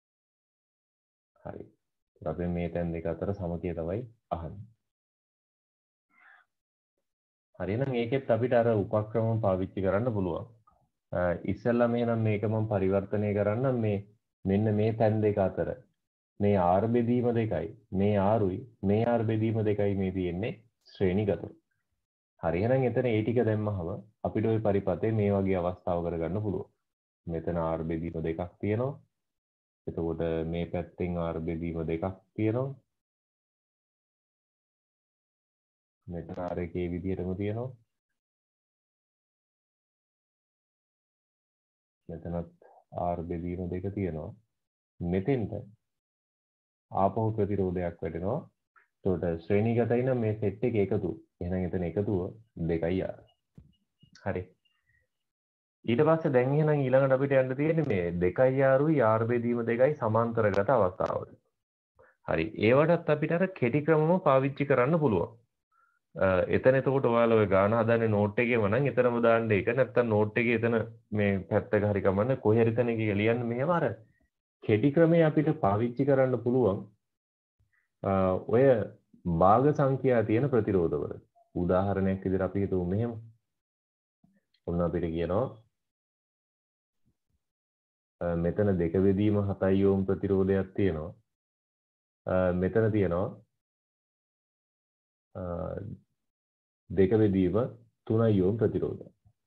හරි. අපි මේ තැන් දෙක අතර සමකය තමයි අහන්නේ. හරි එහෙනම් ඒකෙත් අපිට අර උපක්‍රම පාවිච්චි කරන්න පුළුවන්. ඉස්සෙල්ලාම එහෙනම් මේක මම පරිවර්තනය කරන්නම් මේ මෙන්න මේ තැන් දෙක අතර මේ R බෙදීම දෙකයි මේ Rුයි මේ R බෙදීම දෙකයි මේ තියෙන්නේ ශ්‍රේණිගතව. හරි එහෙනම් එතන ඒ ටික දැම්මහම අපිට ওই පරිපතේ මේ වගේ අවස්ථාවකට ගන්න පුළුවන්. මෙතන R බෙදීම දෙකක් තියෙනවා. එතකොට මේ පැත්තෙන් R බෙදීම දෙකක් තියෙනවා. මෙතන R එකේ විදිහටම තියෙනවා. මෙතනත් R බෙදීම දෙක තියෙනවා. මෙතෙන්ට ආපහු ප්‍රතිරෝධයක් වැටෙනවා. එතකොට ශ්‍රේණිගතයි නම් මේ සෙට් එක එකතු. එහෙනම් එතන එකතුව දෙකයි R. හරි. ඊට පස්සේ දැන් එහෙනම් ඊළඟට අපිට යන්න තියෙන්නේ මේ දෙකයි Rුයි R බෙදීම දෙකයි සමාන්තරගත අවස්ථාවට. හරි. ඒවටත් අපිට අර කෙටි ක්‍රමම පාවිච්චි කරන්න පුළුවන්. එතන එතකොට ඔයාලා ඔය ගාන හදන්නේ නෝට් එකේම නම් එතනම දාන්න එක නැත්තම් නෝට් එකේ එතන මේ පැත්තක හරි කමන්න කොහේ හරි තැනක ලියන්න මෙහෙම අර කෙටි ක්‍රමයේ අපිට පාවිච්චි කරන්න පුළුවන් ඔය භාග සංඛ්‍යා තියෙන ප්‍රතිරෝධවල. උදාහරණයක් විදිහට අපි හිතමු මෙහෙම. ඔන්න අපිට කියනවා මෙතන දෙක බෙදීම හතයි ඕම් ප්‍රතිරෝධයක් තියෙනවා. මෙතන තියෙනවා දෙක බෙදීම තුනයි ඕම් ප්‍රතිරෝධය.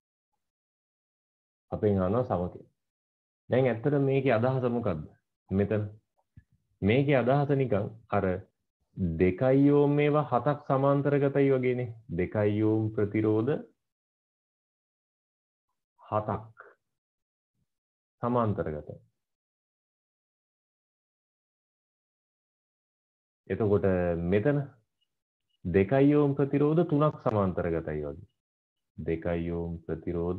අපෙන් අහනවා සමකය. දැන් ඇත්තට මේකේ අදහස මොකද්ද? මෙතන මේකේ අදහස නිකන් අර දෙකයි ඕම් මේවා හතක් සමාන්තරගතයි වගේනේ. දෙකයි ඕම් ප්‍රතිරෝධ හතක් සමාන්තරගතයි. එතකොට මෙතන දෙකයි ඕම් ප්‍රතිරෝධ තුනක් සමාන්තරගතයි වගේ. දෙකයි ඕම් ප්‍රතිරෝධ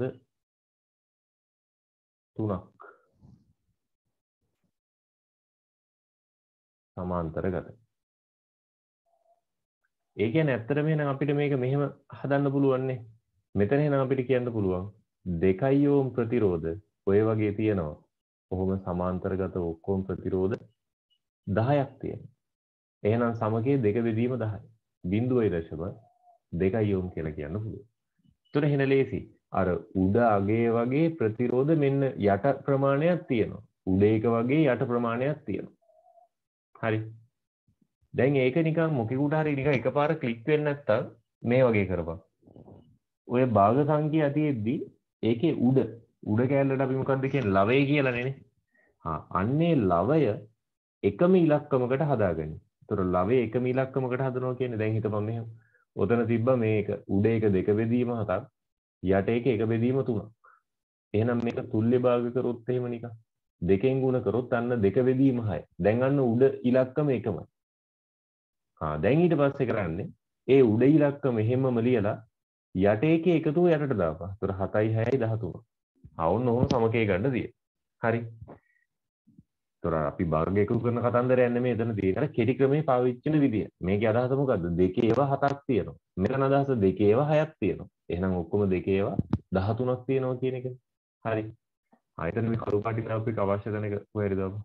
තුනක් සමාන්තරගතයි. ඒ කියන්නේ ඇත්තටම එහෙනම් අපිට මේක මෙහෙම හදන්න පුළුවන් නේ. මෙතන එහෙනම් අපිට කියන්න පුළුවන් දෙකයි ඕම් ප්‍රතිරෝධ ඔය වගේ තියෙනවා. කොහොම සමාන්තරගත ඔක්කොම ප්‍රතිරෝධ දහයක් තියෙනවා. එහෙනම් සමගයේ දෙක බෙදීම දහයි. බිංදුවයි දශම දෙකයි ඕම් කියලා කියන්න පුළුවන්. ඒතර එහෙන ලේසි. අර උඩ අගේ වගේ ප්‍රතිරෝධ මෙන්න යට ප්‍රමාණයක් තියෙනවා. උඩ එක වගේ යට ප්‍රමාණයක් තියෙනවා. හරි. දැන් ඒක නිකන් මොකෙකුට හරි නිකන් එකපාර ක්ලික් වෙන්නේ නැත්තම් මේ වගේ කරපන්. ඔය භාග සංඛ්‍යා තියෙද්දි ඒකේ උඩ උඩ කැලලට අපි මොකක්ද කියන්නේ ලවය කියලානේ නේ. හා අන්නේ ලවය එකම ඉලක්කමකට හදාගන්න. ඒතර ලවය එකම ඉලක්කමකට හදනවා කියන්නේ දැන් හිතපන් මෙහෙම. ඔතන තිබ්බ මේක උඩ එක දෙක බෙදීම හතක් යට එක එක බෙදීම තුනක්. එහෙනම් මේක තුල්්‍ය භාග කරොත් එහෙම නිකන් දෙකෙන් ගුණ කරොත් අන්න දෙක බෙදීම හය. දැන් අන්න උඩ ඉලක්කම එකමයි. හා දැන් ඊට පස්සේ කරන්නේ ඒ උඩ ඉලක්කම එහෙමම ලියලා යට එකේ එකතුව යටට දාපන්. ඒතර හතයි හයයි දහතුන. ආ ඔන්න ඔහොම සමකේ ගන්න දිය. හරි. ඒතර අපි වර්ග එකතු කරන කතන්දරයක් නෙමෙයි එතන තියෙන. අර කෙටි ක්‍රමේ පාවිච්චි කරන විදිය. මේකේ අදහස මොකද්ද? දෙකේ ඒවා හතක් තියෙනවා. මෙතන අදහස දෙකේ ඒවා හයක් තියෙනවා. එහෙනම් ඔක්කොම දෙකේ ඒවා දහතුනක් තියෙනවා කියන එක. හරි. ආ එතන මේ කරු පාටින් අපිට අවශ්‍ය කරන එක කොහෙද දාපන්.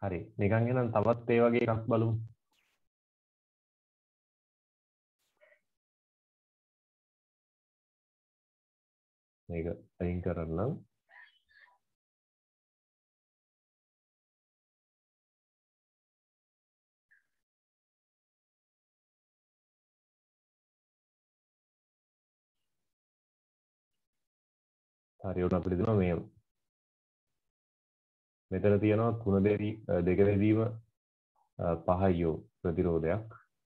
හරි. නිකන් එහෙනම් තවත් ඒ වගේ එකක් බලමු. මේක අයින් කරන්නම්. හරි උන අපිට දෙනවා මේ මෙතන තියෙනවා තුන දෙවි දෙක වෙදීම පහයි යෝ ප්‍රතිරෝධයක්.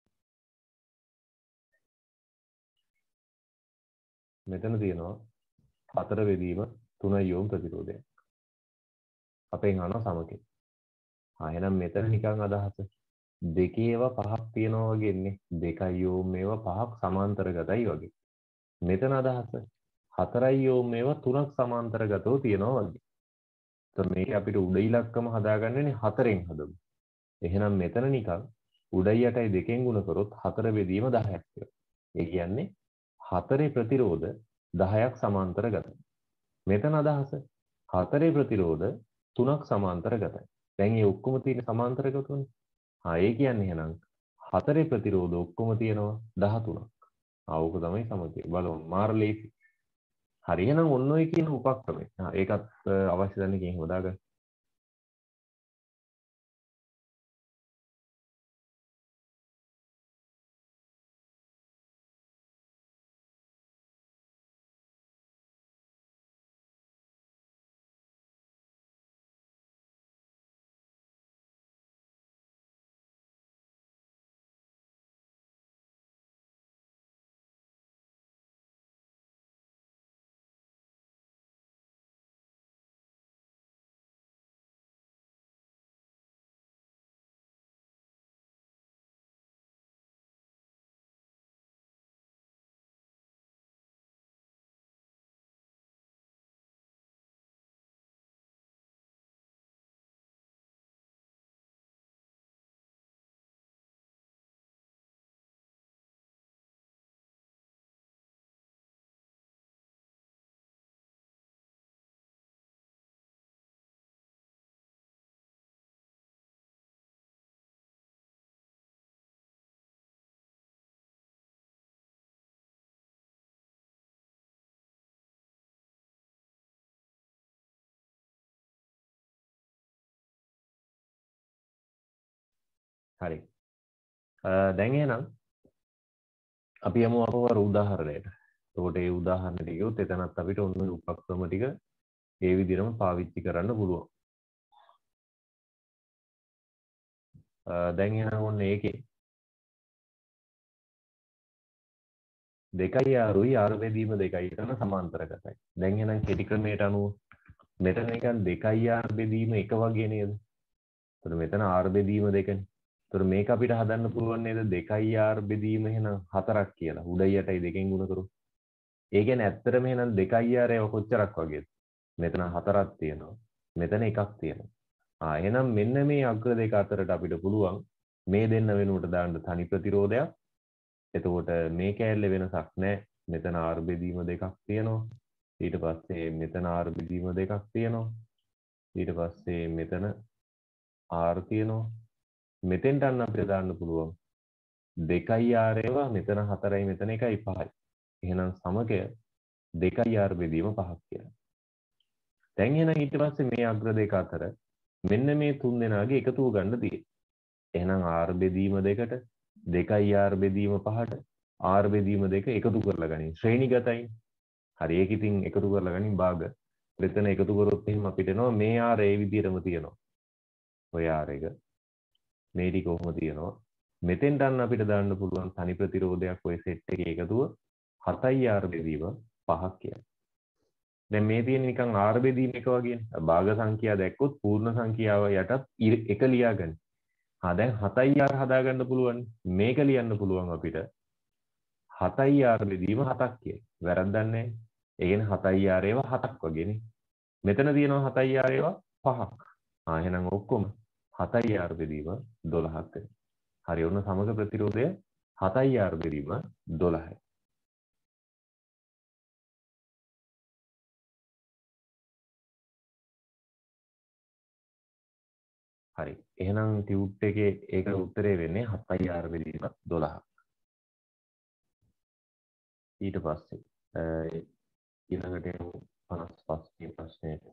මෙතන තියෙනවා හතර වෙදීම තුනයි යෝ ප්‍රතිරෝධයක්. අපෙන් අහනවා සමකේ. ආ එහෙනම් මෙතන නිකන් අදහස දෙකේ ඒවා පහක් තියෙනවා වගේ ඉන්නේ. දෙකයි යෝ මේවා පහක් සමාන්තරගතයි වගේ. මෙතන අදහස හතරයි යෝ මේවා තුනක් සමාන්තරගතව තියෙනවා වගේ. එතකොට මේක අපිට උඩ ඉලක්කම හදාගන්නනේ හතරෙන් හදමු. එහෙනම් මෙතන නිකන් උඩයි යටයි දෙකෙන් ගුණ කරොත් හතර බෙදීම දහයක් වෙනවා. ඒ කියන්නේ හතරේ ප්‍රතිරෝධ දහයක් සමාන්තරගතයි. මෙතන අදහස හතරේ ප්‍රතිරෝධ තුනක් සමාන්තරගතයි. දැන් මේ ඔක්කොම තියෙන සමාන්තරගතවනේ. ආ ඒ කියන්නේ එහෙනම් හතරේ ප්‍රතිරෝධ ඔක්කොම තියෙනවා දහතුනක්. ආ ඕක තමයි සමතේ. බලමු මාර ලේසි. හරි එහෙනම් ඔන්න ඔය කියන උපක්‍රමය. ආ ඒකත් අවශ්‍ය දන්නේ කියෙන් හොදාගන්න. හරි. දැන් එහෙනම් අපි යමු අපවර උදාහරණයට. එතකොට ඒ උදාහරණෙට ගියොත් එතනත් අපිට ඔන්න උපක්‍රම ටික ඒ විදිහටම පාවිච්චි කරන්න පුළුවන්. දැන් එහෙනම් ඔන්න ඒකේ දෙකයි ආරුයි ආර බෙදීම දෙකයි කරන සමාන්තරගතයි. දැන් එහෙනම් කෙටි ක්‍රමයට අනුව මෙතන නිකන් දෙකයි ආර බෙදීම එක වගේ නේද? එතකොට මෙතන ආර බෙදීම දෙකනේ. එතකොට මේක අපිට හදන්න පුළුවන් නේද දෙකයි ආර බෙදීම එහෙනම් හතරක් කියලා. උඩයි යටයි දෙකෙන් ගුණ කරොත්. ඒ කියන්නේ ඇත්තටම එහෙනම් දෙකයි ආර ඒව කොච්චරක් වගේද? මෙතන හතරක් තියෙනවා. මෙතන එකක් තියෙනවා. ආ එහෙනම් මෙන්න මේ අග්‍ර දෙක අතරට අපිට පුළුවන් මේ දෙන්න වෙනුවට දාන්න තනි ප්‍රතිරෝධයක්. එතකොට මේ කෑල්ලේ වෙනසක් නැහැ. මෙතන ආර බෙදීම දෙකක් තියෙනවා. ඊට පස්සේ මෙතන ආර බෙදීම දෙකක් තියෙනවා. ඊට පස්සේ මෙතන ආර තියෙනවා. මෙතෙන්ට අන්න අපිට දාන්න පුළුවන් දෙකයි ආර ඒවා මෙතන හතරයි මෙතන එකයි පහයි. එහෙනම් සමකය දෙකයි ආර බෙදීම පහක් කියලා. දැන් එහෙනම් ඊට පස්සේ මේ අග්‍ර දෙක අතර මෙන්න මේ තුන් දෙනාගේ එකතුව ගන්න තියෙන්නේ. එහෙනම් ආර බෙදීම දෙකට දෙකයි ආර බෙදීම පහට ආර බෙදීම දෙක එකතු කරලා ගනින්. ශ්‍රේණිගතයි. හරි ඒක ඉතින් එකතු කරලා ගනින් භාග. මෙතන එකතු කරොත් එහෙනම් අපිට එනවා මේ ආර ඒ විදිහටම තියෙනවා. ඔය ආර එක මේ ටික කොහොම තියෙනවා. මෙතෙන්ට අන්න අපිට දාන්න පුළුවන් තනි ප්‍රතිරෝධයක් ඔය සෙට් එකේ එකතුව හතයි ආර බෙදීම පහක් කියලා. දැන් මේ තියෙන නිකන් ආර බෙදීම එක වගේනේ. භාග සංඛ්‍යා දැක්කොත් පූර්ණ සංඛ්‍යාව යටත් එක ලියාගන්න. හා දැන් හතයි ආර හදාගන්න පුළුවන්. මේක ලියන්න පුළුවන් අපිට හතයි ආර බෙදීම හතක් කියලා. වැරද්දක් නැහැ. ඒ කියන්නේ හතයි ආර ඒවා හතක් වගේනේ. මෙතන තියෙනවා හතයි ආර ඒවා පහක්. ආ එහෙනම් ඔක්කොම හතයි ආර බෙදීම දොළහක් වෙනවා. හරි ඔන්න සමග ප්‍රතිරෝධය හතයි ආර බෙදීම දොළහයි. හරි. එහෙනම් ටියුට් එකේ ඒක උත්තරේ වෙන්නේ හතයි ආර බෙදීම දොළහ. ඊට පස්සේ ඊළඟට එමු පනස් පහ වෙනි ප්‍රශ්නයට.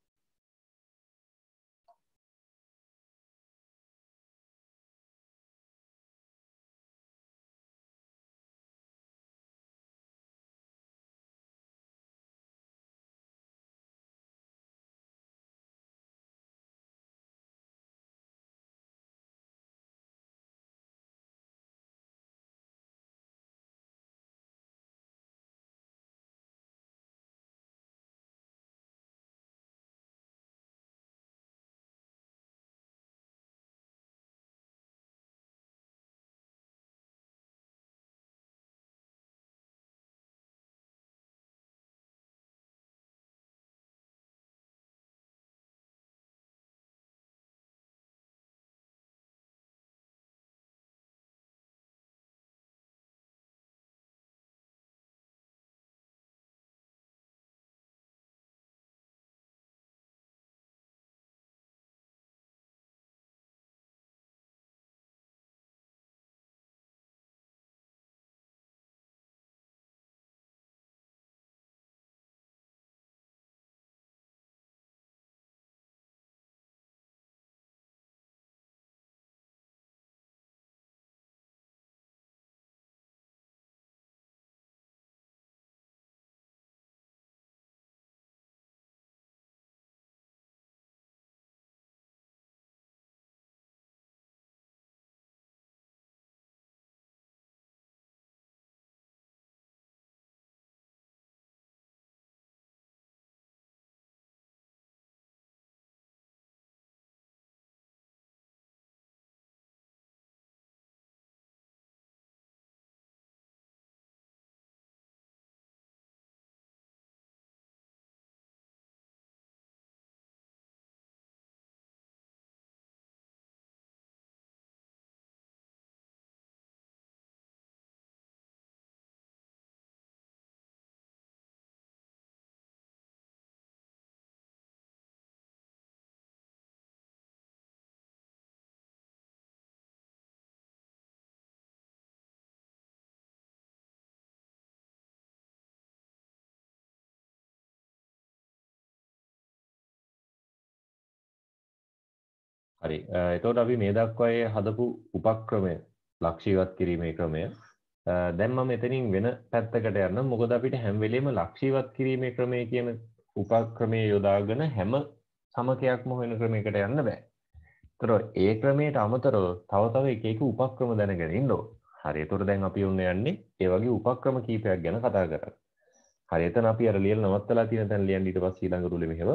හරි. එතකොට අපි මේ දක්වා හදපු උපක්‍රමය ලක්ෂීවත් කිරීමේ ක්‍රමය දැන් මම එතනින් වෙන පැත්තකට යන්න. මොකද අපිට හැම වෙලෙම ලක්ෂීවත් කිරීමේ ක්‍රමය කියන උපක්‍රමයේ යොදාගෙන හැම සමකයක්ම හොයන ක්‍රමයකට යන්න බෑ. ඒතර ඒ ක්‍රමයට අමතරව තව තව එක එක උපක්‍රම දැනගෙන ඉන්න ඕන. හරි. එතකොට දැන් අපි ඔන්න යන්නේ ඒ වගේ උපක්‍රම කීපයක් ගැන කතා කරන්න. හරි. එතන අපි අර ලියලා නවත්තලා තියෙන තැන ලියන්න ඊට පස්සේ ඊළඟ රුලෙ මෙහෙම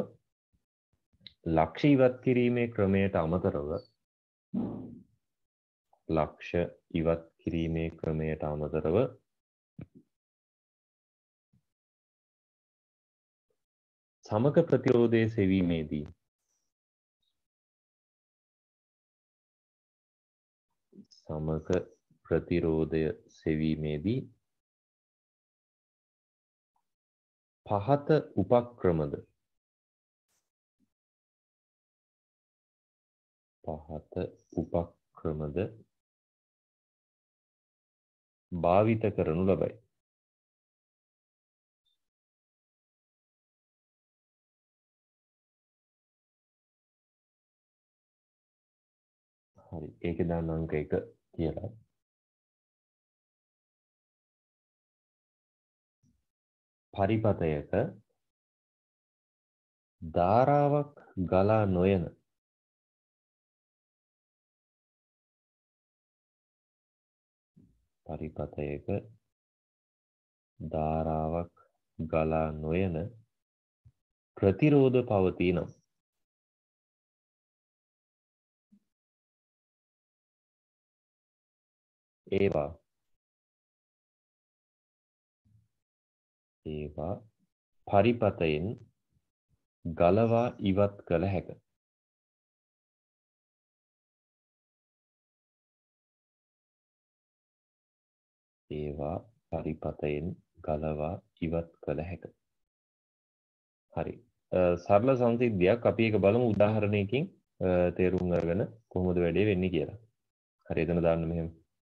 ලක්ෂ ඉවත් කිරීමේ ක්‍රමයට අමතරව ලක්ෂ ඉවත් කිරීමේ ක්‍රමයට අමතරව සමක ප්‍රතිරෝධය සෙවීමේදී සමක ප්‍රතිරෝධය සෙවීමේදී පහත උපක්‍රමද පහත උපක්‍රමද භාවිත කරනු ලබයි. හරි. ඒකේ දාන්න අංක එක කියලා. පරිපතයක ධාරාවක් ගලා නොයන පරිපතයක ධාරාවක් ගලා නොයන ප්‍රතිරෝධ පවතිනම් ඒවා ඒවා පරිපතයෙන් ගලවා ඉවත් කළ හැක. ඒවා පරිපතයෙන් ගලවා ඉවත් කළ හැක. හරි. සරල සංසිද්ධියක් අපි ඒක බලමු උදාහරණයකින්. තේරුම් අරගෙන කොහොමද වැඩේ වෙන්නේ කියලා. හරි එතන දාන්න මෙහෙම.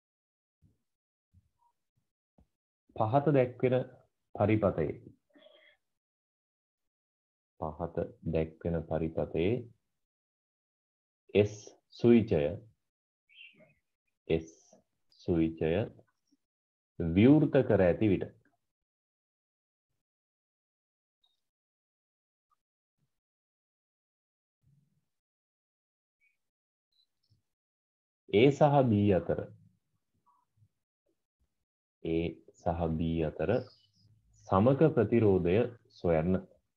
පහත දැක්වෙන පරිපතේ පහත දැක්වෙන පරිපතේ S සුවිචය S සුවිචය විවෘත කර ඇති විට A සහ B අතර A සහ B අතර සමක ප්‍රතිරෝධය සොයන්න.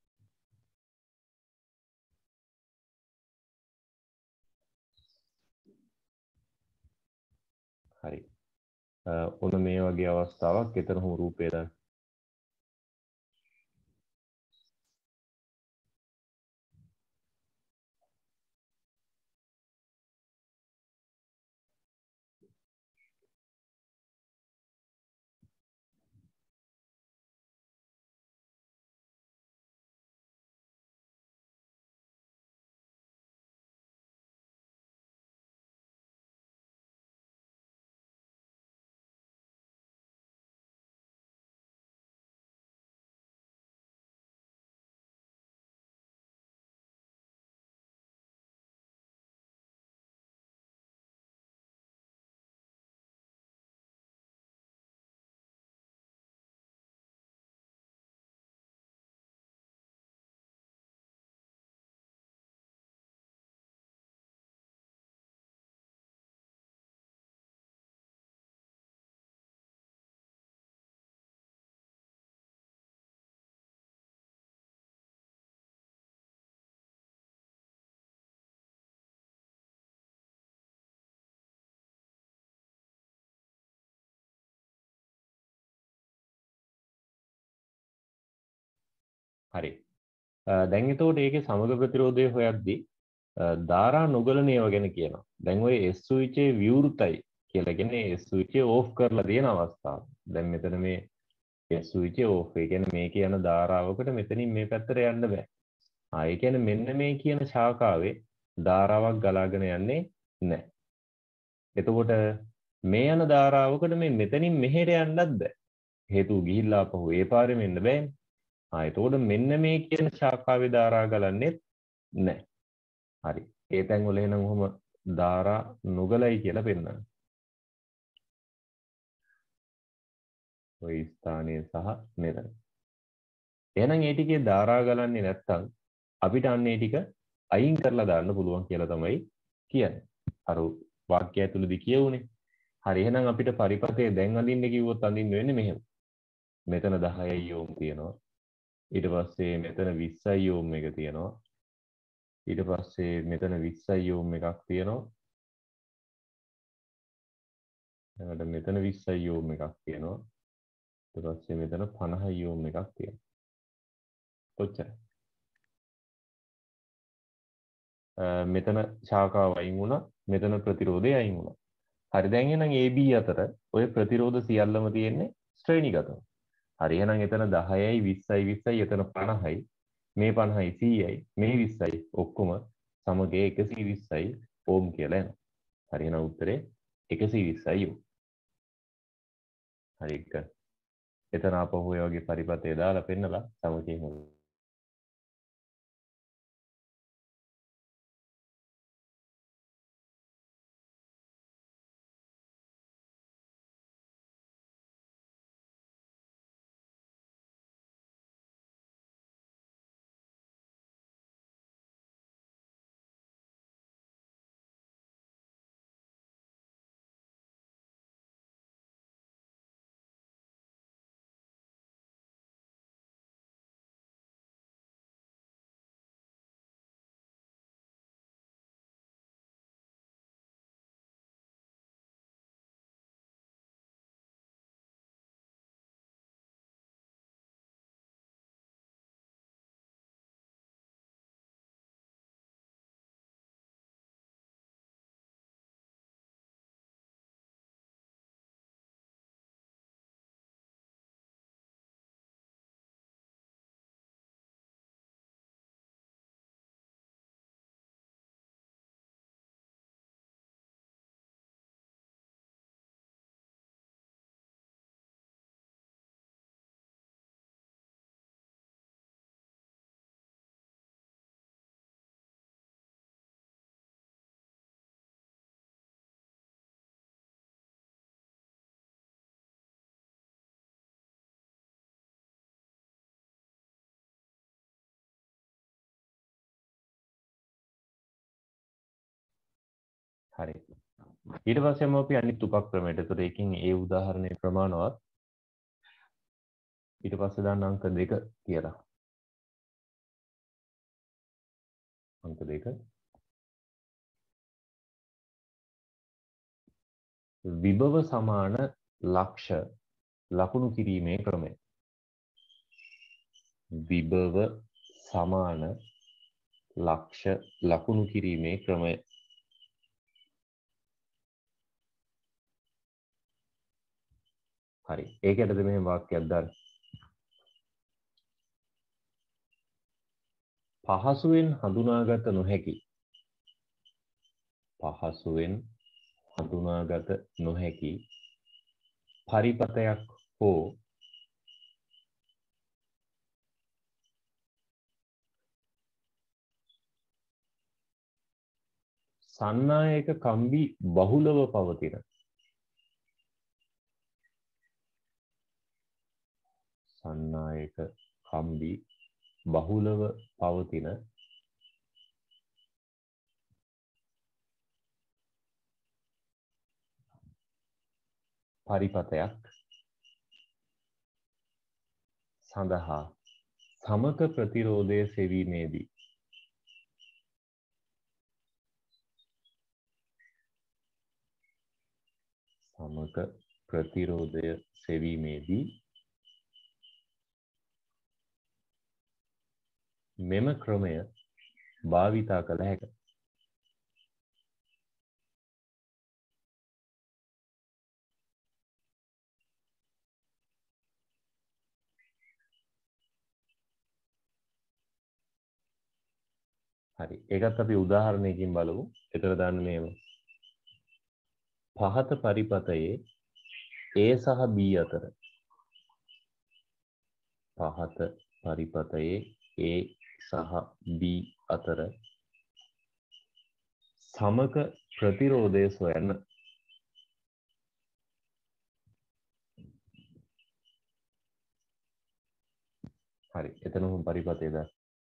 හරි. ඔන්න මේ වගේ අවස්ථාවක් එතරම් රූපේ දාන්න. හරි. දැන් එතකොට ඒකේ සමග ප්‍රතිරෝධය හොයද්දී ධාරා නොගලන ඒවා ගැන කියනවා. දැන් ඔය S ස්විචේ විවෘතයි කියලා කියන්නේ S ස්විචේ ඕෆ් කරලා තියෙන අවස්ථාව. දැන් මෙතන මේ S ස්විචේ ඕෆ්. ඒ කියන්නේ මේකේ යන ධාරාවකට මෙතනින් මේ පැත්තට යන්න බෑ. ආ ඒ කියන්නේ මෙන්න මේ කියන ශාඛාවේ ධාරාවක් ගලාගෙන යන්නේ නැහැ. එතකොට මේ යන ධාරාවකට මේ මෙතනින් මෙහෙට යන්නත් බෑ. හේතුව ගිහිල්ලා ආපහු ඒ පාරෙම එන්න බෑනේ. ආ එතකොට මෙන්න මේ කියන ශාඛාවේ ධාරා ගලන්නේ නැහැ. හරි. ඒ තැන් වල එහෙනම් ඔහොම ධාරා නොගලයි කියලා පෙන්නන්න. ওই ස්ථානයේ සහ මෙතන. එහෙනම් ඒ ටිකේ ධාරා ගලන්නේ නැත්තම් අපිට අන්න ඒ ටික අයින් කරලා දාන්න පුළුවන් කියලා තමයි කියන්නේ. අර වාක්‍යය ඇතුළේදී කියවුනේ. හරි එහෙනම් අපිට පරිපතේ දැන් අඳින්න කිව්වොත් අඳින්න වෙන්නේ මෙහෙම. මෙතන දහයයි ඕම් තියෙනවා. ඊට පස්සේ මෙතන විස්සයි ඕම් එක තියෙනවා. ඊට පස්සේ මෙතන විස්සයි ඕම් එකක් තියෙනවා. ඊට මෙතන විස්සයි ඕම් එකක් තියෙනවා. ඊට පස්සේ මෙතන පනහයි ඕම් එකක් තියෙනවා. කොච්චරයි? මෙතන ශාඛාව අයින් වුණා. මෙතන ප්‍රතිරෝධය අයින් වුණා. හරි දැන් එහෙනම් A B අතර ඔය ප්‍රතිරෝධ සියල්ලම තියෙන්නේ ශ්‍රේණිගතව. හරි එහෙනම් එතන දහයයි විස්සයි විස්සයි එතන පනහයි මේ පනහයි සීයයි මේ විස්සයි ඔක්කොම සමගයේ එකසිය විස්සයි ඕම් කියලා එනවා. හරි එහෙනම් උත්තරේ එකසිය විස්සයි ඕම්. හරි එක. එතන ආපහු ඔය වගේ පරිපතේ දාලා පෙන්නලා සමකේ හරි. ඊට පස්සේම අපි අනිත් උපක්‍රමයට. ඒතර ඒකෙන් ඒ උදාහරණේ ප්‍රමාණවත්. ඊට පස්සේ දාන්න අංක දෙක කියලා. අංක දෙක. විභව සමාන ලක්ෂ ලකුණු කිරීමේ ක්‍රමය. විභව සමාන ලක්ෂ ලකුණු කිරීමේ ක්‍රමය. හරි. ඒකටද මෙහෙම වාක්‍යයක් දාන්න. පහසුවෙන් හඳුනාගත නොහැකි. පහසුවෙන් හඳුනාගත නොහැකි පරිපතයක් හෝ සන්නායක කම්බි බහුලව පවතින. සන්නායක කම්බි බහුලව පවතින පරිපතයක් සඳහා සමක ප්‍රතිරෝධය සෙවීමේදී සමක ප්‍රතිරෝධය සෙවීමේදී මෙම ක්‍රමය භාවිතා කළ හැකිය. හරි. ඒකත් අපි උදාහරණයකින් බලමු. ඒතර දාන්න මේව. පහත පරිපතයේ A සහ B අතර පහත පරිපතයේ A සහ B අතර සමක ප්‍රතිරෝධය සොයන්න. හරි. එතනම පරිපතේ දාන්න.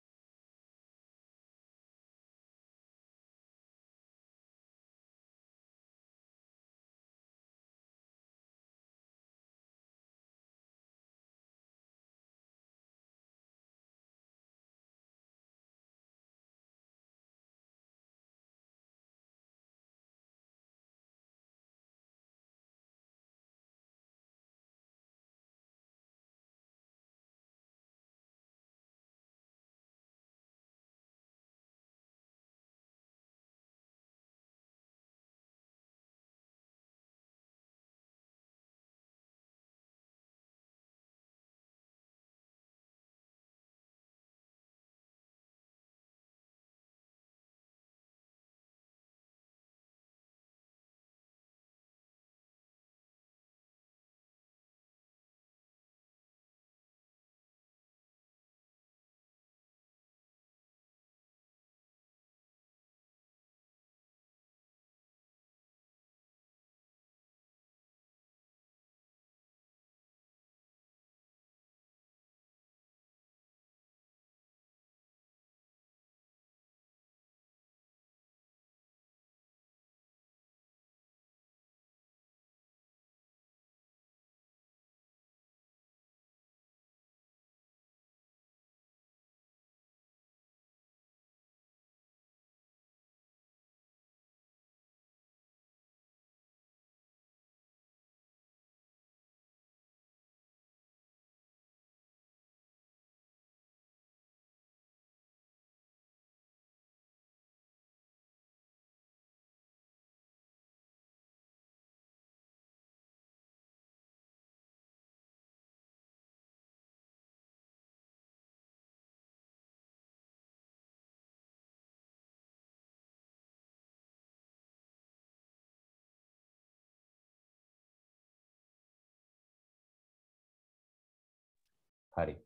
හරි.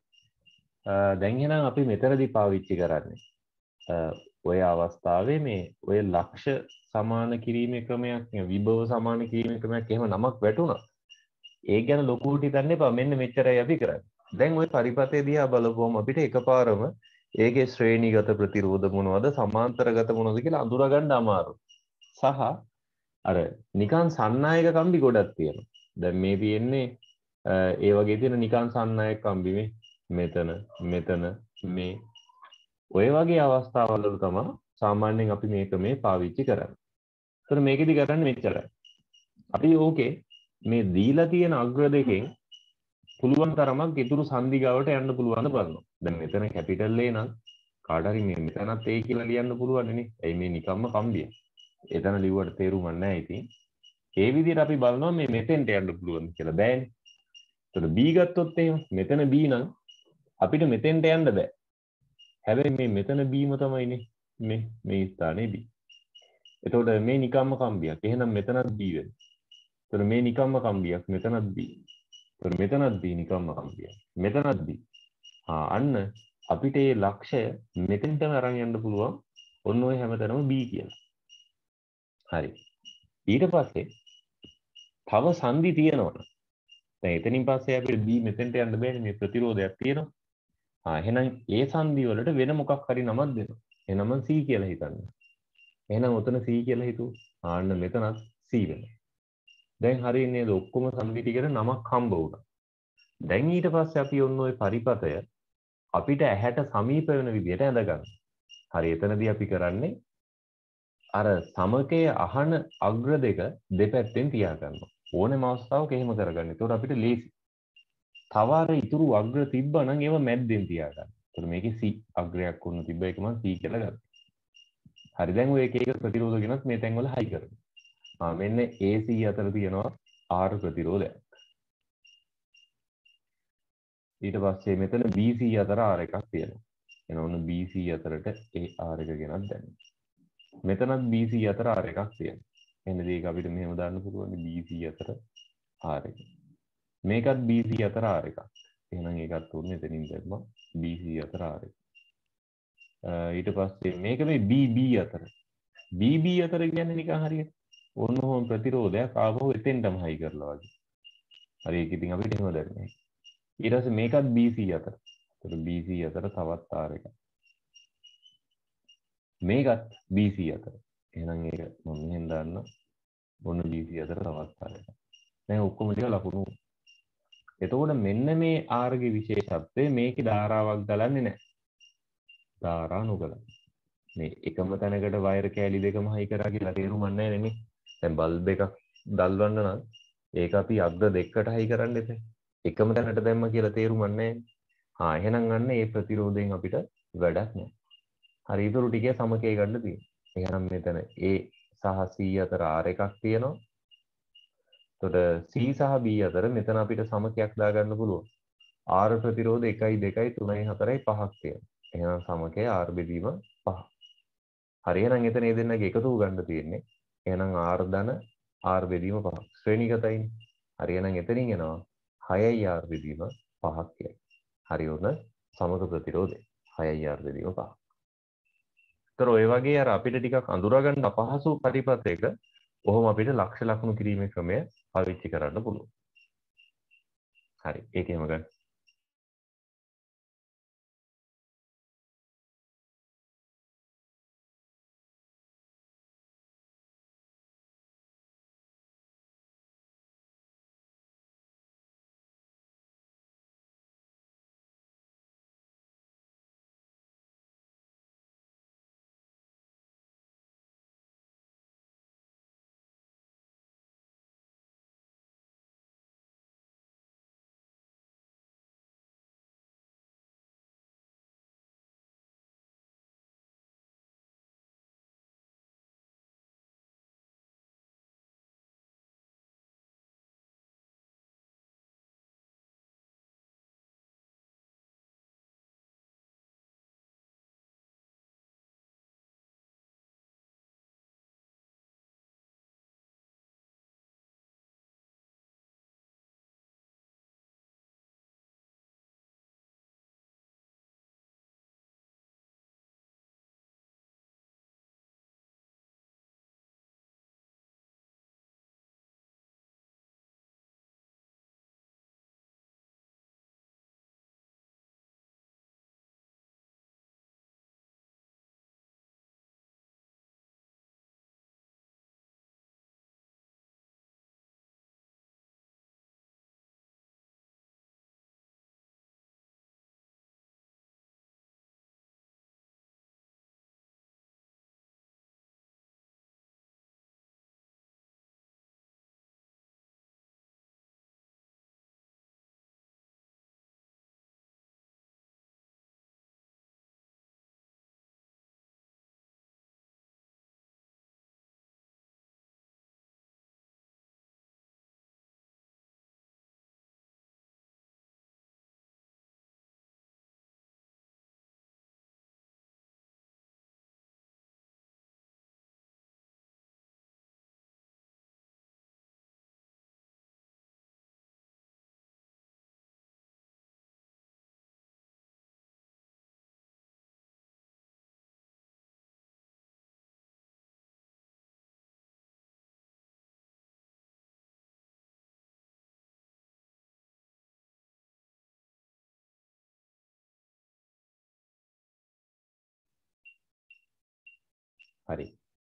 දැන් එහෙනම් අපි මෙතනදී පාවිච්චි කරන්නේ ඔය අවස්ථාවේ මේ ඔය ලක්ෂ සමාන කිරීමේ ක්‍රමයක් විභව සමාන කිරීමේ ක්‍රමයක් එහෙම නමක් වැටුණා. ඒ ගැන ලොකුට හිතන්න එපා. මෙන්න මෙච්චරයි අපි කරන්නේ. දැන් ওই පරිපතේ දිහා බලපුවම අපිට එකපාරම ඒකේ ශ්‍රේණිගත ප්‍රතිරෝධ මොනවද සමාන්තරගත මොනවද කියලා අඳුරගන්න අමාරුයි. සහ අර නිකන් සන්නායක කම්බි ගොඩක් තියෙනවා. දැන් මේ තියෙන්නේ ඒ වගේ තියෙන නිකන් සන්නායක කම්බි මේ මෙතන මෙතන මේ ඔය වගේ අවස්ථාවල් වල තමයි සාමාන්‍යයෙන් අපි මේක මේ පාවිච්චි කරන්නේ. ඒතර මේකෙදි කරන්නේ මෙච්චරයි. අපි ඕකේ මේ දීලා තියෙන අග්‍ර දෙකෙන් පුළුවන් තරමක් ඉතුරු සංදි ගාවට යන්න පුළුවන් බලනවා. දැන් මෙතන කැපිටල් A නම් කාට හරි මේ මෙතනත් A කියලා ලියන්න පුළුවන් නේ. එයි මේ නිකම්ම කම්බිය. එතන ලිව්වට තේරුමක් නැහැ ඉතින්. ඒ විදිහට අපි බලනවා මේ මෙතෙන්ට යන්න පුළුවන් කියලා බෑනේ. එතකොට B ගත්තොත් එහෙම මෙතන B නම් අපිට මෙතෙන්ට යන්න බෑ. හැබැයි මේ මෙතන B ම තමයිනේ මේ මේ ස්ථානේ B. එතකොට මේ නිකම්ම කම්බියක්. එහෙනම් මෙතනත් B වෙනවා. එතකොට මේ නිකම්ම කම්බියක් මෙතනත් B. එතකොට මෙතනත් B නිකම්ම කම්බියක්. මෙතනත් B. ආ අන්න අපිට මේ ලක්ෂය මෙතෙන්ටම අරන් යන්න පුළුවන්. ඔන්න ඔය හැමතැනම B කියලා. හරි. ඊට පස්සේ තව සංදි තියෙනවනේ. දැන් එතනින් පස්සේ අපිට B මෙතෙන්ට යන්න බෑනේ මේ ප්‍රතිරෝධයක් තියෙනවා. ආ එහෙනම් ඒ සංදි වලට වෙන මොකක් හරි නමක් දෙනවා. එහෙනම් C කියලා හිතන්න. එහෙනම් උතන C කියලා හිතුවා. ආන්න මෙතනත් C වෙනවා. දැන් හරියන්නේ නේද ඔක්කොම සංදි ටිකට නමක් හම්බ වුණා. දැන් ඊට පස්සේ අපි ඔන්න ඔය පරිපතය අපිට ඇහැට සමීප වෙන විදිහට ඇඳගන්න. හරි එතනදී අපි කරන්නේ අර සමකයේ අහන අග්‍ර දෙක දෙපැත්තෙන් තියාගන්නවා. ඕනෑම අවස්ථාවක එහෙම කරගන්න. ඒතකොට අපිට ලේසි. තව අර ඉතුරු අග්‍ර තිබ්බනම් ඒව මැද්දෙන් තියාගන්න. ඒතකොට මේකේ C අග්‍රයක් වුණ තිබ්බ එක මම C කියලා ගත්තා. හරි දැන් ඔය එක එක ප්‍රතිරෝධ ගෙනත් මේ තැන් වල හයි කරමු. ආ මෙන්න A C අතර තියෙනවා R ප්‍රතිරෝධයක්. ඊට පස්සේ මෙතන B C අතර R එකක් තියෙනවා. එන ඔන්න B C අතරට A R එක ගෙනත් දැම්මා. මෙතනත් B C අතර R එකක් තියෙනවා. එහෙනම් මේක අපිට මෙහෙම දාන්න පුළුවන් B C අතර R එක. මේකත් B C අතර R එකක්. එහෙනම් ඒකත් උන්නේ එතනින් දැම්මා B C අතර R එක. ඊට පස්සේ මේක මේ B B අතර. B B අතර කියන්නේ නිකන් හරියට ඕන ඕන ප්‍රතිරෝධයක් ආවම එතෙන්ටම හයි කරලා වගේ. හරි ඒක ඉතින් අපිට එහෙම දැනෙන්නේ. ඊට පස්සේ මේකත් B C අතර. ඒතර B C අතර තවත් R එකක්. මේකත් B C අතර. එහෙනම් ඒක මම මෙහෙන් දාන්න. ඔන්න B C අතර තවත් R එකක්. දැන් ඔක්කොම ටික ලකුණු. එතකොට මෙන්න මේ R ගේ විශේෂත්වය මේකේ ධාරාවක් ගලන්නේ නැහැ. ධාරා නොගලන. මේ එකම තැනකට වයර් කෑලි දෙකම හයි කරා කියලා තේරුමක් නැහැ නේ. දැන් බල්බ් එකක් දල්වන්න නම් ඒක අපි අග්‍ර දෙකකට හයි කරන්න එපා. එකම තැනට දැම්ම කියලා තේරුමක් නැහැ. හා එහෙනම් අන්න ඒ ප්‍රතිරෝධයෙන් අපිට වැඩක් නැහැ. හරි ඊටු ටිකේ සමකේ ගන්න තියෙනවා. එහෙනම් මෙතන A සහ C අතර R එකක් තියෙනවා. එතකොට C සහ B අතර මෙතන අපිට සමකයක් දාගන්න පුළුවන්. R ප්‍රතිරෝධ එකයි දෙකයි තුනයි හතරයි පහක් තියෙනවා. එහෙනම් සමකය R බෙදීම පහ. හරි එහෙනම් එතන මේ දෙන්නගේ එකතු ගන්න තියෙන්නේ. එහෙනම් R ධන R බෙදීම පහ. ශ්‍රේණිගතයිනේ. හරි එහෙනම් එතනින් එනවා හයයි R බෙදීම පහක් කියලා. හරි උන සමක ප්‍රතිරෝධය හයයි R බෙදීම පහ. ඒතර ඔය වගේ අර අපිට ටිකක් අඳුරා ගන්න අපහසු පරිපතයක කොහොම අපිට ලක්ෂ ලකුණු කිරීමේ ක්‍රමය පාවිච්චි කරන්න පුළුවන්. හරි ඒකෙම ගන්න. හරි.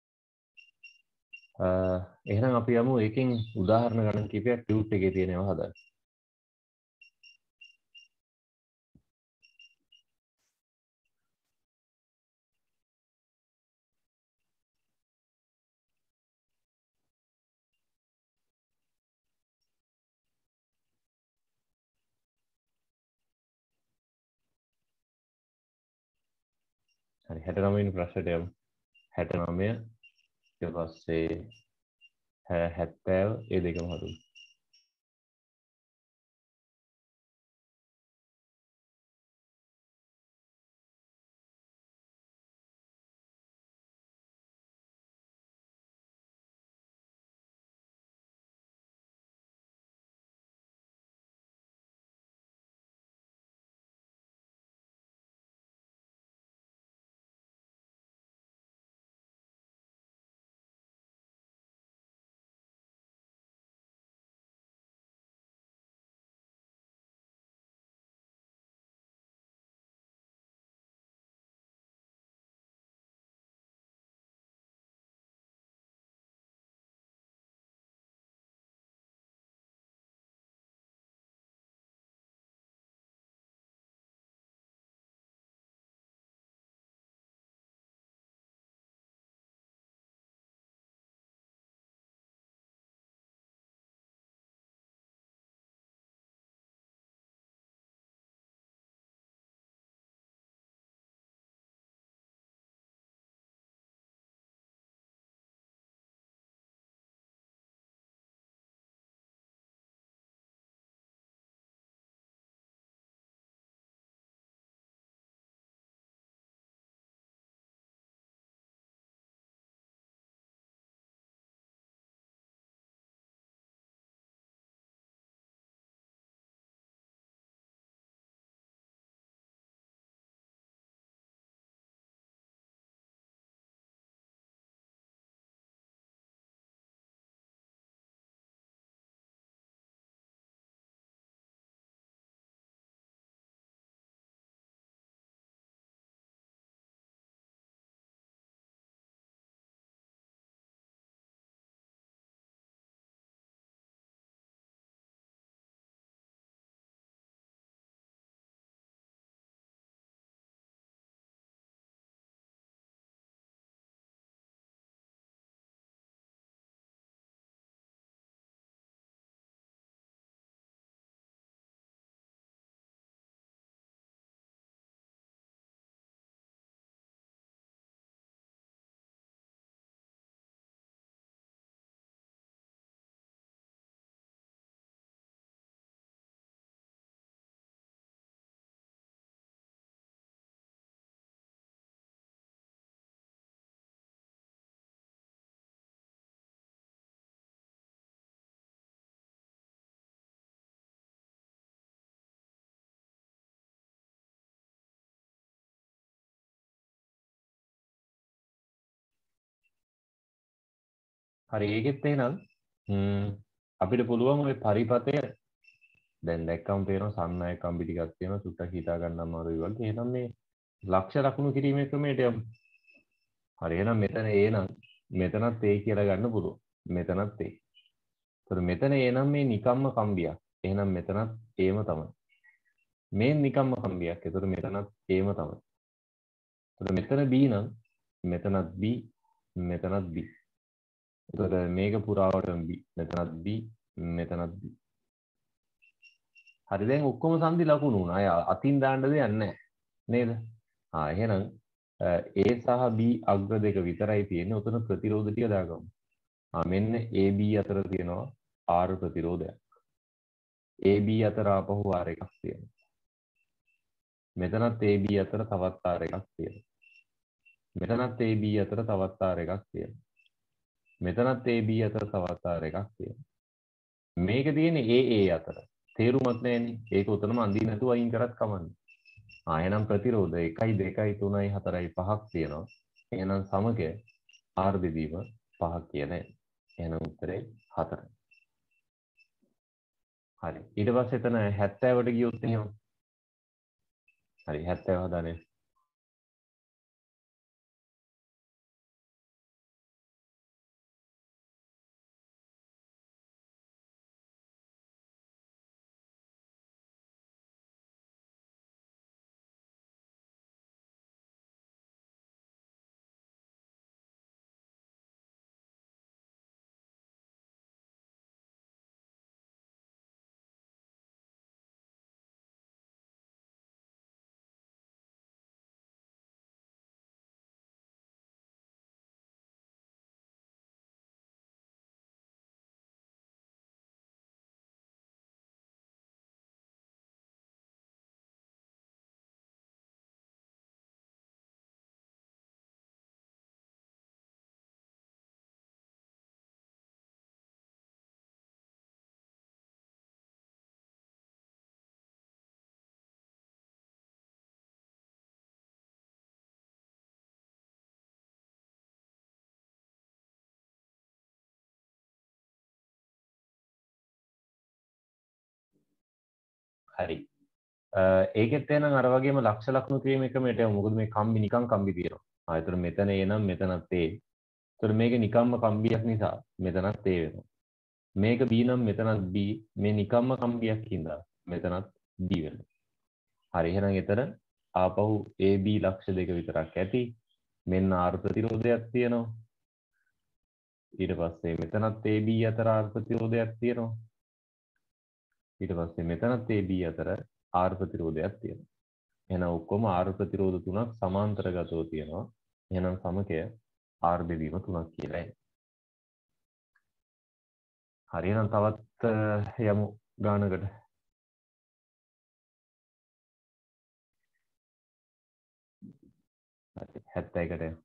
එහෙනම් අපි යමු එකකින් උදාහරණ ගණන් කිහිපයක් ටියුට් එකේ තියෙනවා හදන්න. හරි හැටනවය වෙනි ප්‍රශ්නයට යමු. හැටනවය ඊට පස්සේ හැත්තෑව ඒ දෙකම හදමු. හරි ඒකෙත් එහෙනම් අපිට පුළුවන් ওই පරිපතය දැන් දැක්කම පේනවා සන්නය කම්බි ටිකක් තියෙනවා සුට්ටක් හිතා ගන්න අමාරුයි වගේ. එහෙනම් මේ ලක්ෂ ලකුණු කිරීමේ ක්‍රමයට යමු. හරි එහෙනම් මෙතන A නම් මෙතනත් A කියලා ගන්න පුළුවන්. මෙතනත් A. ඒතර මෙතන A නම් මේ නිකම්ම කම්බියක්. එහෙනම් මෙතනත් Aම තමයි. මේ නිකම්ම කම්බියක්. ඒතර මෙතනත් Aම තමයි. ඒතර මෙතන B නම් මෙතනත් B මෙතනත් B. එතකොට මේක පුරාවටම B මෙතනත් B මෙතනත් B. හරි දැන් ඔක්කොම සංදි ලකුණු වුණා. අය අතින් දාන්න දෙයක් නැහැ නේද? ආ එහෙනම් A සහ B අග්‍ර දෙක විතරයි තියෙන්නේ. උතන ප්‍රතිරෝධ ටික දාගමු. ආ මෙන්න A B අතර තියෙනවා R ප්‍රතිරෝධයක්. A B අතර ආපහු R එකක් තියෙනවා. මෙතනත් A B අතර තවත් R එකක් තියෙනවා. මෙතනත් A B අතර තවත් R එකක් තියෙනවා. මෙතනත් A B අතර තවත් R එකක් තියෙනවා. මේක තියෙන්නේ A A අතර. තේරුමක් නැහැනේ. ඒක උතනම අඳින්න නැතුව අයින් කරත් කමන්නේ. ආ එහෙනම් ප්‍රතිරෝධ එකයි දෙකයි තුනයි හතරයි පහක් තියෙනවා. එහෙනම් සමගය R බෙදීම පහක් කියලා එනවා. එහෙනම් උත්තරේ හතරයි. හරි. ඊට පස්සේ එතන හැත්තෑවට ගියොත් එහෙම. හරි හැත්තෑව හදානේ. හරි. ඒකෙත් එහෙනම් අර වගේම ලක්ෂ ලකුණු කිරීමේ ක්‍රමයට යමු. මොකද මේ කම්බි නිකන් කම්බි තියෙනවා. ආ ඒතර මෙතන A නම් මෙතනත් A. ඒතර මේක නිකම්ම කම්බියක් නිසා මෙතනත් A වෙනවා. මේක B නම් මෙතනත් B. මේ නිකම්ම කම්බියක් හින්දා මෙතනත් B වෙනවා. හරි එහෙනම් එතන ආපහු A B ලක්ෂ දෙක විතරක් ඇති. මෙන්න R ප්‍රතිරෝධයක් තියෙනවා. ඊට පස්සේ මෙතනත් A B අතර R ප්‍රතිරෝධයක් තියෙනවා. ඊට පස්සේ මෙතනත් A B අතර R ප්‍රතිරෝධයක් තියෙනවා. එහෙනම් ඔක්කොම R ප්‍රතිරෝධ තුනක් සමාන්තරගතව තියෙනවා. එහෙනම් සමකය R බෙදීම තුනක් කියලා එන්නේ. හරි එහෙනම් තවත් යමු ගානකට. හරි හැත්තෑයකට යමු.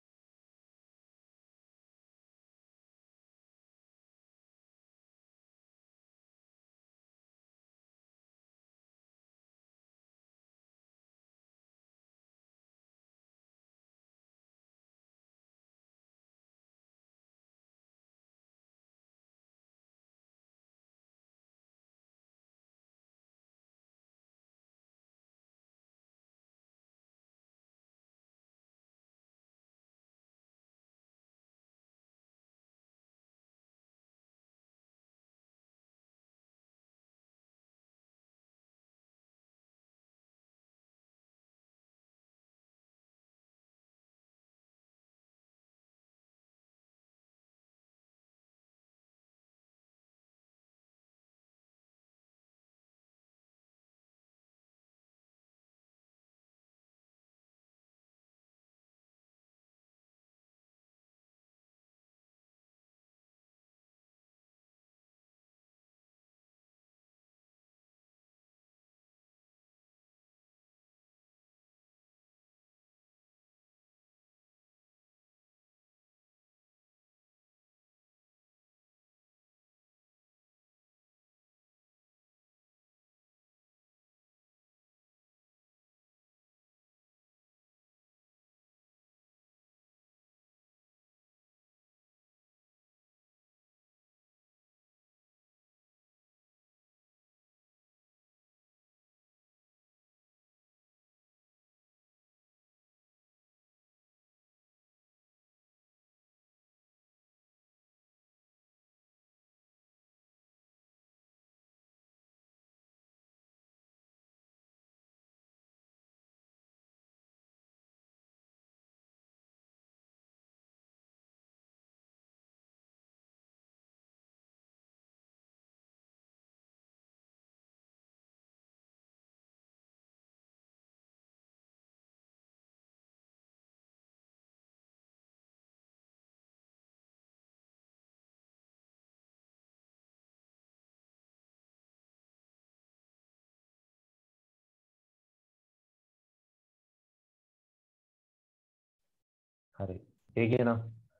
හරි. ඒ කියනවා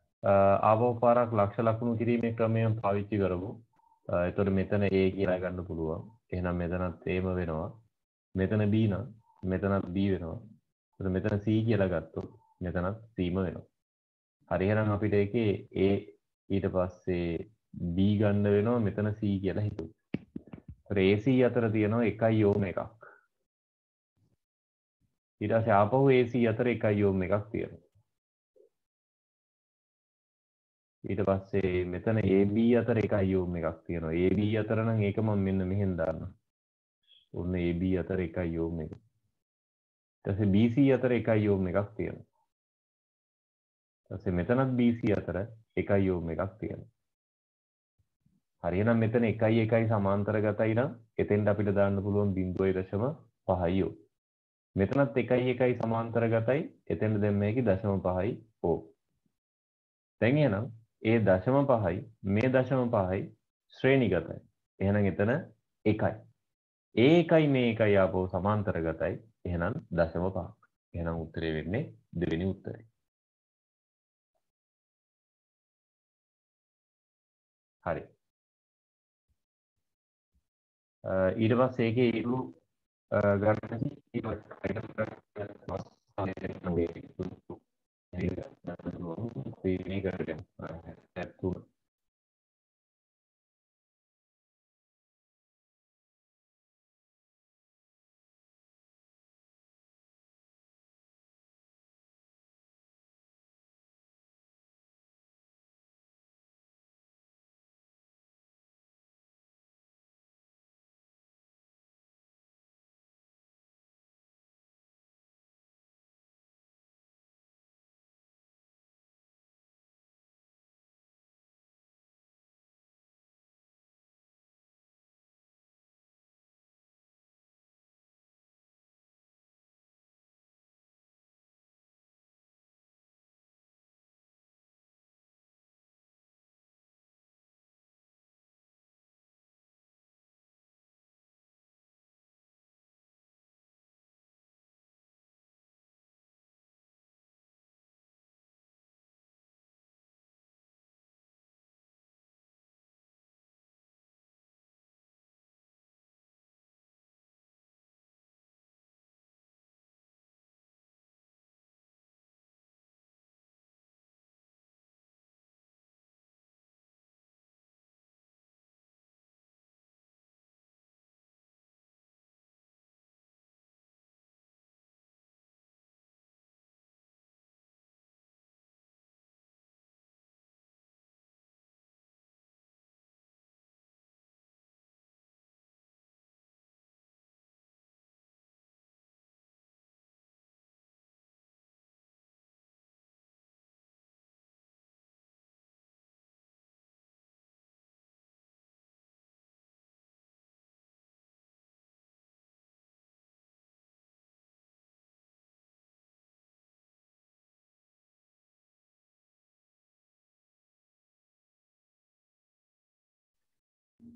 ආපහු පාරක් ලක්ෂ ලකුණු කිරීමේ ක්‍රමය පාවිච්චි කරමු. එතකොට මෙතන A කියලා ගන්න පුළුවන්. එහෙනම් මෙතනත් Aම වෙනවා. මෙතන B නම් මෙතනත් B වෙනවා. එතකොට මෙතන C කියලා ගත්තොත් මෙතනත් Cම වෙනවා. හරි එහෙනම් අපිට ඒකේ A ඊට පස්සේ B ගන්න වෙනවා මෙතන C කියලා හිතුවා. ඒතර A C අතර තියෙනවා එකයි ඕම් එකක්. ඊට පස්සේ ආපහු A C අතර එකයි ඕම් එකක් තියෙනවා. ඊට පස්සේ මෙතන A B අතර එකයි ඕම් එකක් තියෙනවා. A B අතර නම් ඒක මම මෙන්න මෙහෙන් දාන්නම්. ඔන්න A B අතර එකයි ඕම් එක. ඊට පස්සේ B C අතර එකයි ඕම් එකක් තියෙනවා. ඊට පස්සේ මෙතනත් B C අතර එකයි ඕම් එකක් තියෙනවා. හරි එහෙනම් මෙතන එකයි එකයි සමාන්තරගතයි නම් එතෙන්ට අපිට දාන්න පුළුවන් බිංදුවයි දශම පහයි ඕම්. මෙතනත් එකයි එකයි සමාන්තරගතයි එතෙන්ට දැන් මේකේ දශම පහයි ඕම්. දැන් එහෙනම් ඒ දශම පහයි මේ දශම පහයි ශ්‍රේණිගතයි. එහෙනම් එතන එකයි. ඒ එකයි මේ එකයි ආපහු සමාන්තරගතයි. එහෙනම් දශම පහක්. එහෙනම් උත්තරේ වෙන්නේ දෙවෙනි උත්තරේ. හරි. ඊට පස්සේ ඒකේ ඉරු ගණන් ඊට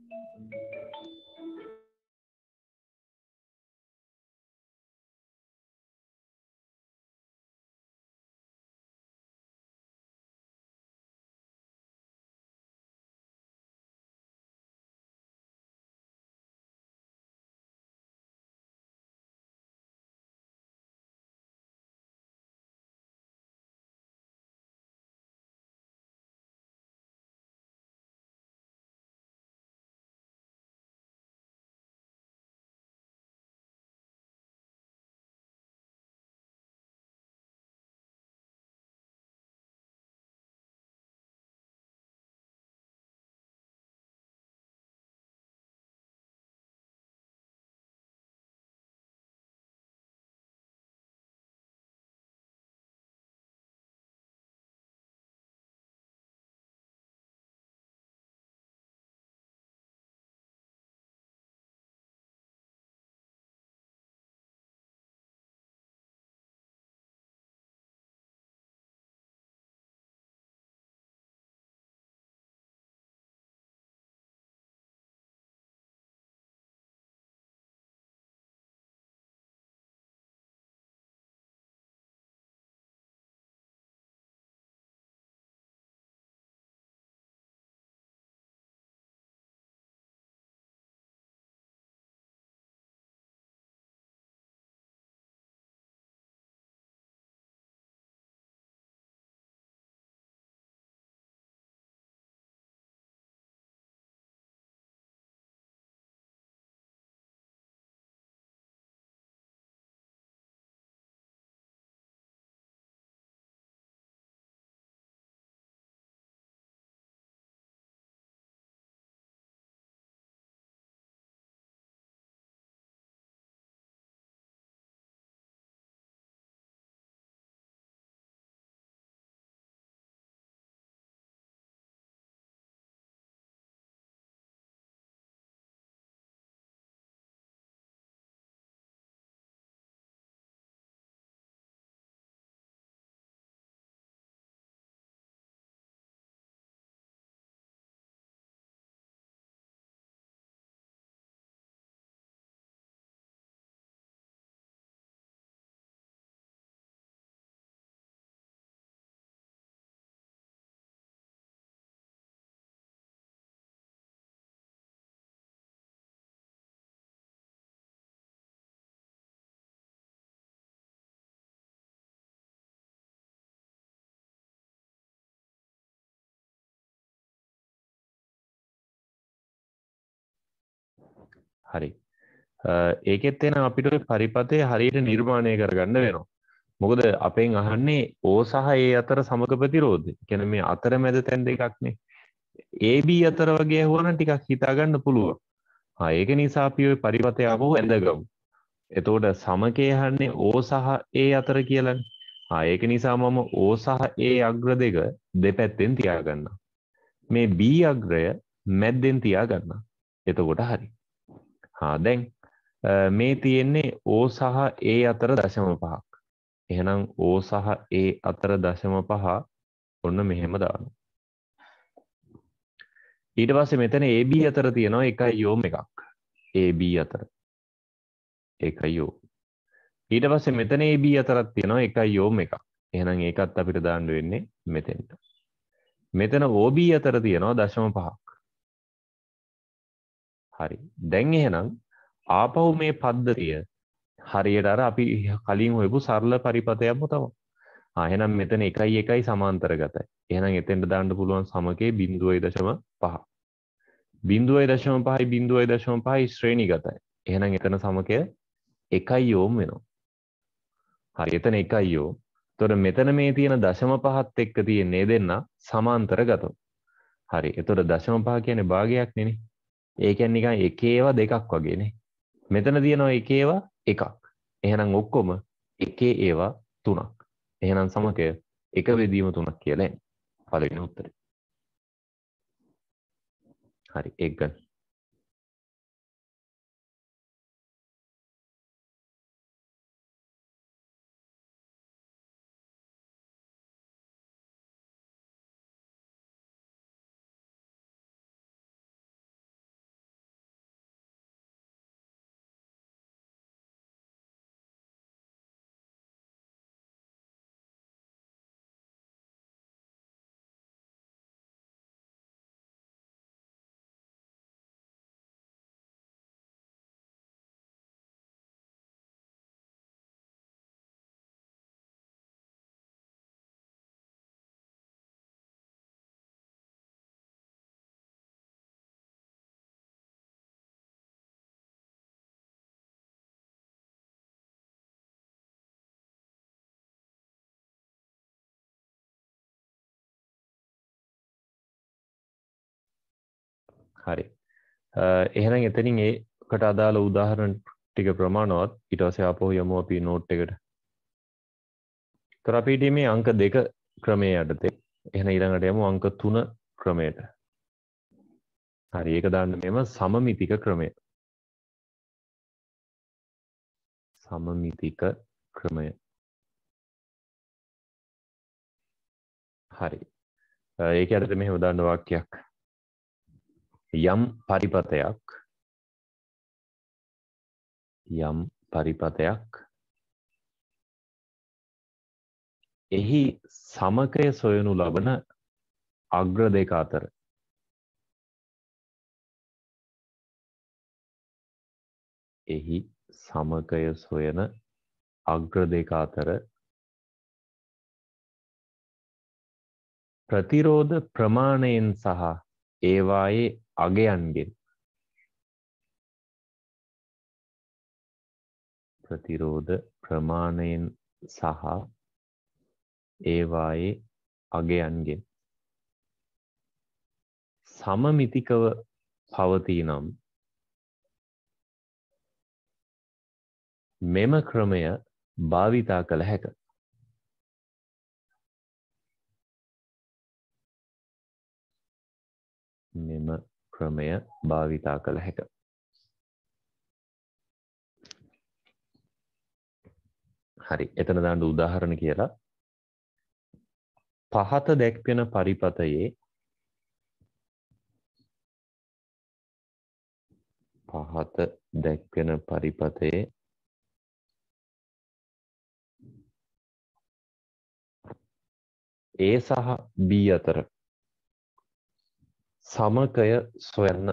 හරි. ඒකෙත් එන අපිට ඔය පරිපතය හරියට නිර්මාණය කරගන්න වෙනවා. මොකද අපෙන් අහන්නේ O සහ A අතර සමග ප්‍රතිරෝධය. කියන්නේ මේ අතරමැද තැන් දෙකක්නේ. A B අතර වගේ ඇහුවනම් ටිකක් හිතා ගන්න පුළුවන්. හා ඒක නිසා අපි ওই පරිපතය ආවෝ ඇඳගමු. එතකොට සමකය අහන්නේ O සහ A අතර කියලානේ. හා ඒක නිසා මම O සහ A අග්‍ර දෙක දෙපැත්තෙන් තියාගන්නවා. මේ B අග්‍රය මැද්දෙන් තියාගන්නවා. එතකොට හරි. හා දැන් මේ තියෙන්නේ O සහ A අතර දශම පහක්. එහෙනම් O සහ A අතර දශම පහ ඔන්න මෙහෙම දානවා. ඊට පස්සේ මෙතන A B අතර තියෙනවා එකයි යෝම් එකක්. A B අතර එකයි යෝම්. ඊට පස්සේ මෙතන A B අතරක් තියෙනවා එකයි යෝම් එකක්. එහෙනම් ඒකත් අපිට දාන්න වෙන්නේ මෙතෙන්ට. මෙතන O B අතර තියෙනවා දශම පහක්. හරි. දැන් එහෙනම් ආපහු මේ පද්ධතිය හරියට අර අපි කලින් හොයපු සරල පරිපතයක්ම තමයි. ආ එහෙනම් මෙතන එකයි එකයි සමාන්තරගතයි. එහෙනම් එතෙන්ට දාන්න පුළුවන් සමකයේ බිංදුවයි දශම පහ. බිංදුවයි දශම පහයි බිංදුවයි දශම පහයි ශ්‍රේණිගතයි. එහෙනම් එතන සමකය එකයි ඕම් වෙනවා. හරි එතන එකයි ඕම්. එතකොට මෙතන මේ තියෙන දශම පහත් එක්ක තියෙන්නේ දෙන්න සමාන්තරගතව. හරි. එතකොට දශම පහ කියන්නේ භාගයක් නෙනේ. ඒ කියන්නේ නිකන් එකේව දෙකක් වගේනේ. මෙතන තියෙනවා එකේව එකක්. එහෙනම් ඔක්කොම එකේ ඒවා තුනක්. එහෙනම් සමකය එක බෙදීම තුනක් කියලා එන්නේ. පළවෙනි උත්තරේ. හරි ඒක ගන්න. හරි. එහෙනම් එතනින් ඒකට අදාළ උදාහරණ ටික ප්‍රමාණවත්. ඊට පස්සේ ආපහු යමු අපි නෝට් එකට. තර අපි මේ අංක දෙක ක්‍රමයේ යටතේ එහෙනම් ඊළඟට යමු අංක තුන ක්‍රමයට. හරි ඒක දාන්න මෙම සමමිතික ක්‍රමය. සමමිතික ක්‍රමය. හරි. ඒක යටතේ මෙහෙම දාන්න වාක්‍යයක්. යම් පරිපතයක් යම් පරිපතයක් එහි සමකය සොයනු ලබන අග්‍ර දෙක අතර එහි සමකය සොයන අග්‍ර දෙක අතර ප්‍රතිරෝධ ප්‍රමාණයෙන් සහ ඒවායේ අගයන්ගෙන් ප්‍රතිරෝධ ප්‍රමාණයෙන් සහ ඒවායේ අගයන්ගෙන් සමමිතිකව පවතී නම් මෙම ක්‍රමය භාවිතා කළ හැක. මෙම ක්‍රමය භාවිතා කළ හැක. හරි එතන දාන්න උදාහරණ කියලා පහත දැක්වෙන පරිපතයේ පහත දැක්වෙන පරිපතයේ A සහ B අතර සමකය සොයන්න.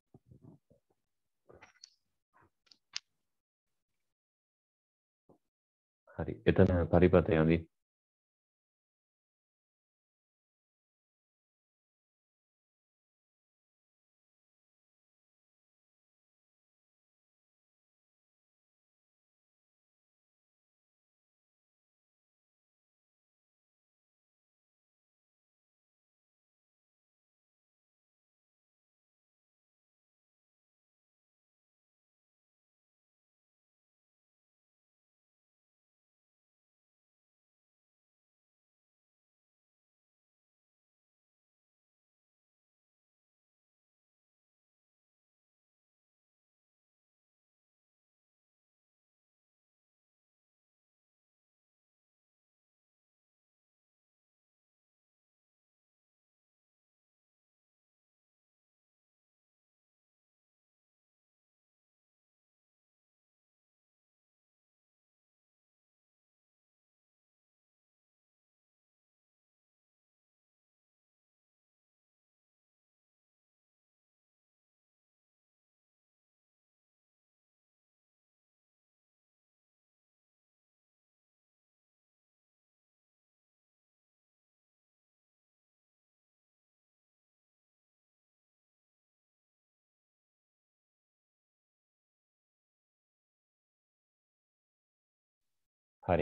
හරි එතන පරිපතය යන්නේ හරි.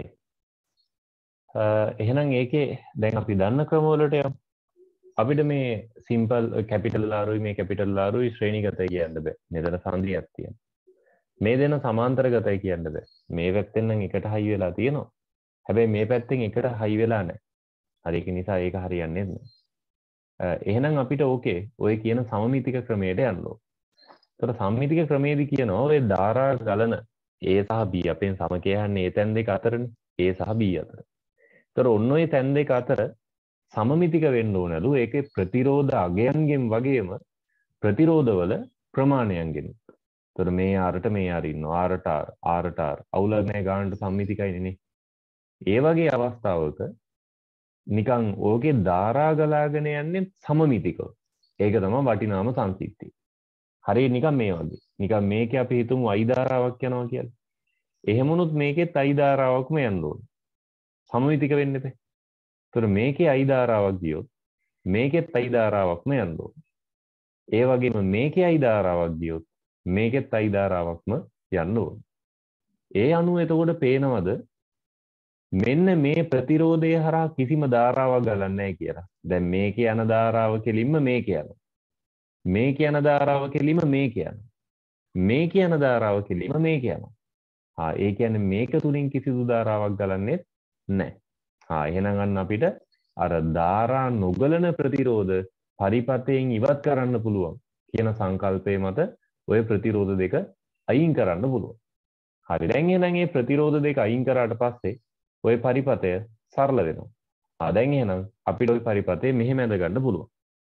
එහෙනම් ඒකේ දැන් අපි දන්න ක්‍රමවලට යමු. අපිට මේ සිම්පල් කැපිටල් ලාරුයි මේ කැපිටල් ලාරුයි ශ්‍රේණිගතයි කියන්න බෑ. මෙතන සංදියක් තියෙනවා. මේ දෙන සමාන්තරගතයි කියන්න බෑ. මේ පැත්තෙන් නම් එකට හයි වෙලා තියෙනවා. හැබැයි මේ පැත්තෙන් එකට හයි වෙලා නැහැ. හරි ඒක නිසා ඒක හරියන්නේ නැහැ. එහෙනම් අපිට ඕකේ ඔය කියන සමමිතික ක්‍රමයට යන්න ඕන. ඒතර සමමිතික ක්‍රමයේදී කියනවා ඔය ධාරා ගලන A සහ B අපෙන් සම කියන්නේ ඒ තැන් දෙක අතරනේ. A සහ B අතර. ඒතර ඔන්න ඔය තැන් දෙක අතර සමමිතික වෙන්න ඕනලු ඒකේ ප්‍රතිරෝධ අගයන්ගෙන් වගේම ප්‍රතිරෝධවල ප්‍රමාණයන්ගෙන්. ඒතර මේ ආරට මේ ආර ඉන්නවා ආරට ආර ආරට ආර අවුලක් නැහැ ගානට සම්මිතිකයිනේ නේ. ඒ වගේ අවස්ථාවක නිකන් ඕකේ ධාරා ගලාගෙන යන්නේ සමමිතිකව. ඒක තමයි වටිනාම සංසිද්ධිය. හරිය නිකන් මේ වගේ. නිකන් මේකේ අපි හිතමු I ධාරාවක් යනවා කියලා. එහෙමනොත් මේකෙත් I ධාරාවක්ම යන්න ඕනේ. සමමිතික වෙන්න එපා. ඒතර මේකේ I ධාරාවක් ගියොත් මේකෙත් I ධාරාවක්ම යන්න ඕනේ. ඒ වගේම මේකේ I ධාරාවක් ගියොත් මේකෙත් I ධාරාවක්ම යන්න ඕනේ. ඒ අනුව එතකොට පේනවද මෙන්න මේ ප්‍රතිරෝධය හරහා කිසිම ධාරාවක් ගලන්නේ නැහැ කියලා. දැන් මේකේ යන ධාරාව කෙලින්ම මේක යනවා. මේ කියන ධාරාව කෙලිම මේක යනවා. මේ කියන ධාරාව කෙලිම මේක යනවා. හා ඒ කියන්නේ මේක තුලින් කිසිදු ධාරාවක් ගලන්නේ නැහැ. හා එහෙනම් අන්න අපිට අර ධාරා නොගලන ප්‍රතිරෝධ පරිපතයෙන් ඉවත් කරන්න පුළුවන් කියන සංකල්පය මත ওই ප්‍රතිරෝධ දෙක අයින් කරන්න පුළුවන්. හරි. දැන් එහෙනම් මේ ප්‍රතිරෝධ දෙක අයින් කරාට පස්සේ ওই පරිපතය සරල වෙනවා. ආ දැන් එහෙනම් අපිට ওই පරිපතේ මෙහෙම ඇඳ ගන්න පුළුවන්.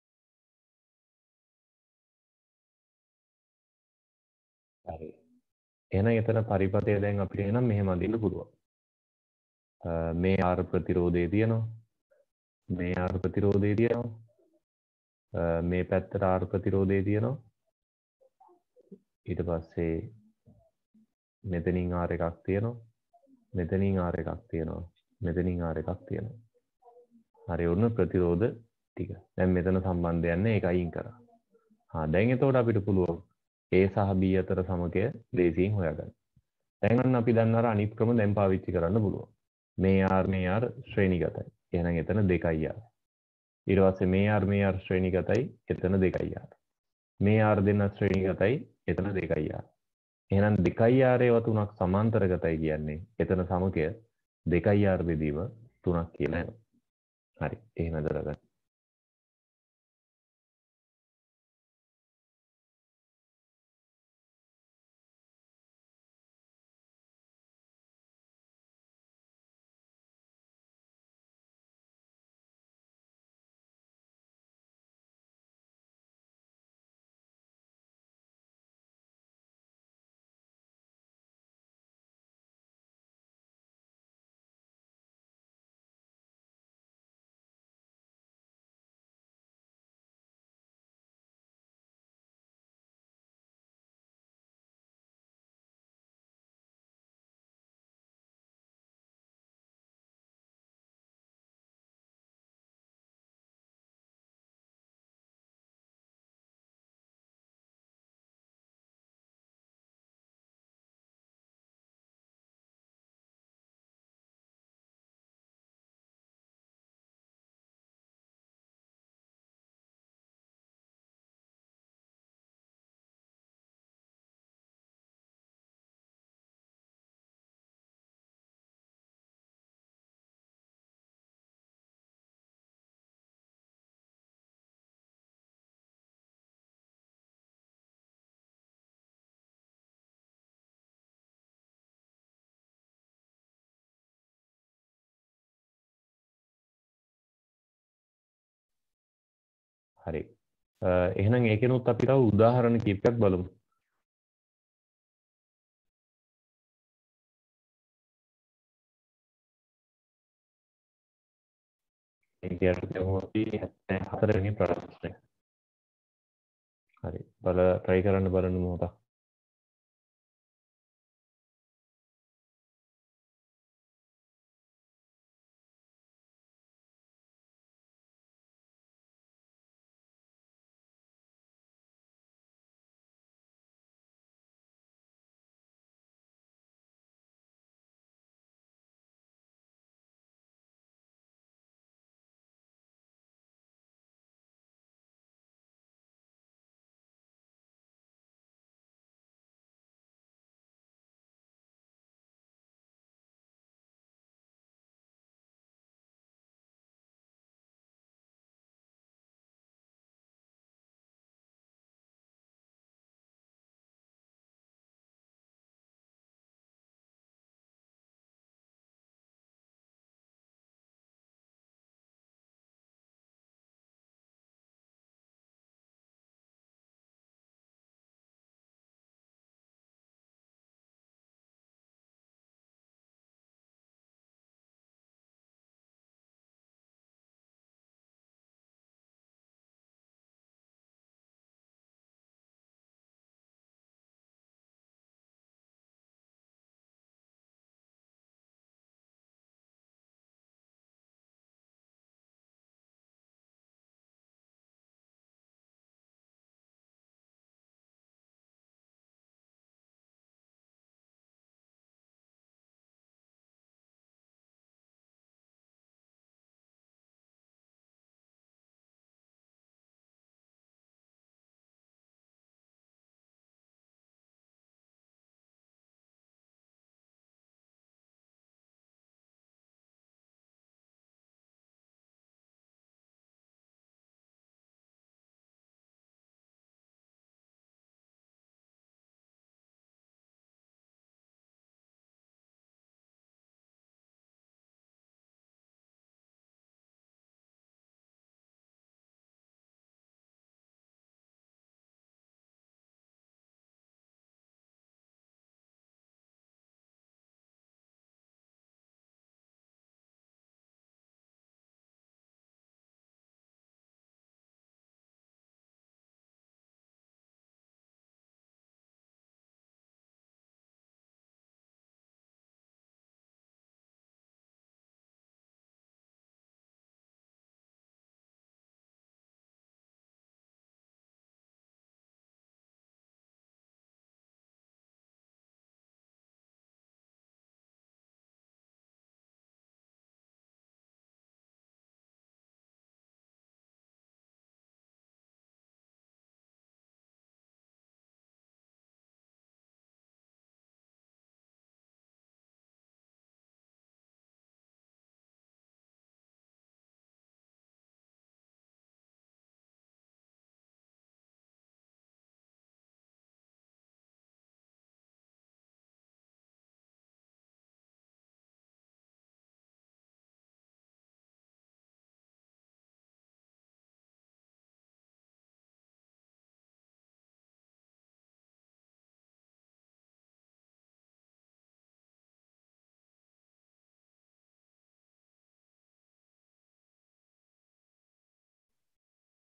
හරි. එහෙනම් එතන පරිපතය දැන් අපිට එහෙනම් මෙහෙම අඳින්න පුළුවන්. මේ ආර ප්‍රතිරෝධය තියෙනවා. මේ ආර ප්‍රතිරෝධය තියෙනවා. මේ පැත්තට ආර ප්‍රතිරෝධය තියෙනවා. ඊට පස්සේ මෙතනින් ආර එකක් තියෙනවා. මෙතනින් ආර එකක් තියෙනවා. මෙතනින් ආර එකක් තියෙනවා. හරි ඔන්න ප්‍රතිරෝධ ටික. දැන් මෙතන සම්බන්ධයක් නැහැ ඒක අයින් කරා. හා දැන් එතකොට අපිට පුළුවන් A සහ B අතර සමකය ලේසියෙන් හොයාගන්න. දැන් අන්න අපි දන්නා අර අනිත් ක්‍රම දැන් පාවිච්චි කරන්න පුළුවන්. මේ R මේ R ශ්‍රේණිගතයි. එහෙනම් එතන දෙකයි R. ඊට පස්සේ මේ R මේ R ශ්‍රේණිගතයි. එතන දෙකයි R. මේ R දෙන්න ශ්‍රේණිගතයි. එතන දෙකයි R. එහෙනම් දෙකයි R ඒවා තුනක් සමාන්තරගතයි කියන්නේ එතන සමකය දෙකයි R බෙදීම තුනක් කියලා එනවා. හරි. එහෙම දරගන්න. හරි. එහෙනම් ඒකෙනුත් අපි තව උදාහරණ කිහිපයක් බලමු. ඒ කියන්නේ අපි හතර වෙනි ප්‍රශ්නය. හරි. බල try කරන්න බලන්න මොකක්ද?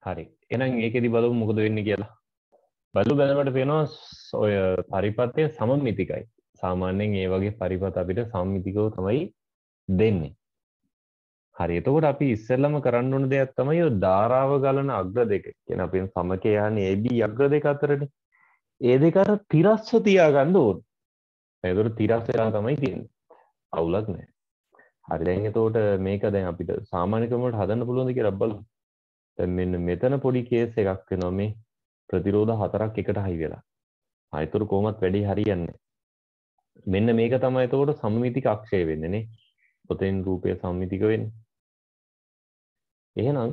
හරි. එහෙනම් ඒකෙදි බලමු මොකද වෙන්නේ කියලා. බලු බැලමට පේනවා ඔය පරිපත්ය සමමිතිකයි. සාමාන්‍යයෙන් ඒ වගේ පරිපත අපිට සමමිතිකව තමයි දෙන්නේ. හරි. එතකොට අපි ඉස්සෙල්ලම කරන්න ඕන දෙයක් තමයි ඔය ධාරාව ගලන අග්‍ර දෙක. කියන අපි සමකේ යන්නේ A B අග්‍ර දෙක අතරනේ. ඒ දෙක අතර තිරස්ව තියාගන්න ඕන. ඒතකොට තිරස් වෙලා තමයි තියෙන්නේ. අවුලක් නැහැ. හරි. දැන් එතකොට මේක දැන් අපිට සාමාන්‍ය ක්‍රමවලට හදන්න පුළුවන්ද කියලා බලමු. දැන් මෙන්න මෙතන පොඩි කේස් එකක් වෙනවා මේ ප්‍රතිරෝධ හතරක් එකට හයි වෙලා. ආ ඒතර කොහොමත් වැඩි හරියන්නේ නැහැ. මෙන්න මේක තමයි එතකොට සමමිතික අක්ෂය වෙන්නේ නේ. පොතෙන් රූපය සමමිතික වෙන්නේ. එහෙනම්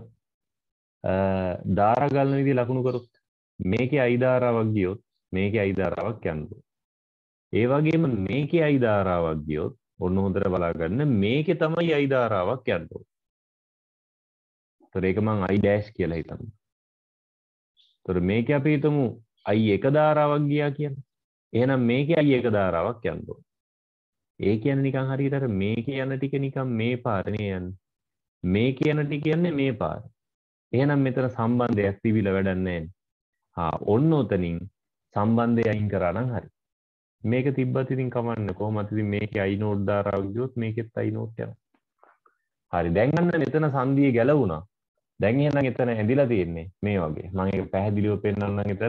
ධාරා ගලන විදිහ ලකුණු කරොත් මේකේ I ධාරාවක් ගියොත් මේකේ I ධාරාවක් යනවා. ඒ වගේම මේකේ I ධාරාවක් ගියොත් ඔන්න හොඳට බලාගන්න මේකේ තමයි I ධාරාවක් යන්නේ. ඒතර ඒක මම I dash කියලා හිතමු. ඒතර මේකේ අපි හිතමු I එක ධාරාවක් ගියා කියලා. එහෙනම් මේකේ I එක ධාරාවක් යනවා. ඒ කියන්නේ නිකන් හරියට අර මේකේ යන ටික නිකන් මේ පාරනේ යන්නේ. මේකේ යන ටික යන්නේ මේ පාර. එහෙනම් මෙතන සම්බන්ධයක් තිබිලා වැඩක් නැහැ. හා ඔන්න උතනින් සම්බන්ධය අයින් කරා නම් හරි. මේක තිබ්බත් ඉතින් කමන්නේ කොහොමද ඉතින් මේකේ I නෝට් ධාරාව ගියොත් මේකෙත් I නෝට් යනවා. හරි දැන් අන්න මෙතන සංදිය ගැලවුණා. දැන් එහෙනම් එතන ඇඳිලා තියෙන්නේ මේ වගේ. මම ඒක පැහැදිලිව පෙන්නන්නම් එතන.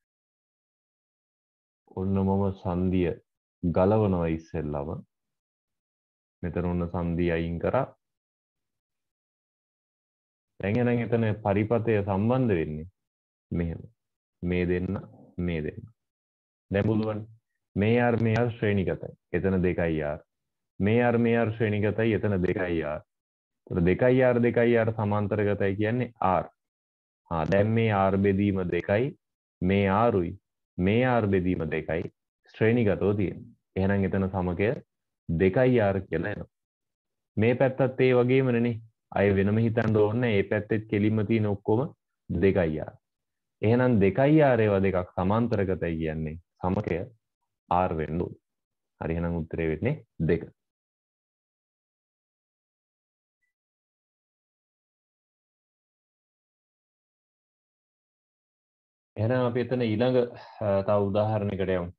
ඔන්න මම සංදිය ගලවනවා ඉස්සෙල්ලම. මෙතන ඔන්න සංදිය අයින් කරා. දැන් එහෙනම් එතන පරිපතය සම්බන්ධ වෙන්නේ මෙහෙම. මේ දෙන්න මේ දෙන්න. දැන් බලන්න. මේ R මේ R ශ්‍රේණිගතයි. එතන දෙකයි R. මේ R මේ R ශ්‍රේණිගතයි. එතන දෙකයි R. ඒතර දෙකයි R දෙකයි R සමාන්තරගතයි කියන්නේ R. හා දැන් මේ R බෙදීම දෙකයි මේ R උයි මේ R බෙදීම දෙකයි ශ්‍රේණිගතව තියෙනවා. එහෙනම් එතන සමකය දෙකයි R කියලා එනවා. මේ පැත්තත් ඒ වගේම නේ. අය වෙනම හිතන්න ඕනේ. මේ පැත්තෙත් කෙලින්ම තියෙන ඔක්කොම දෙකයි R. එහෙනම් දෙකයි R ඒවා දෙකක් සමාන්තරගතයි කියන්නේ සමකය R වෙන්න ඕනේ. හරි එහෙනම් උත්තරේ වෙන්නේ දෙක. එහෙනම් අපි එතන ඊළඟ තව උදාහරණයකට යමු.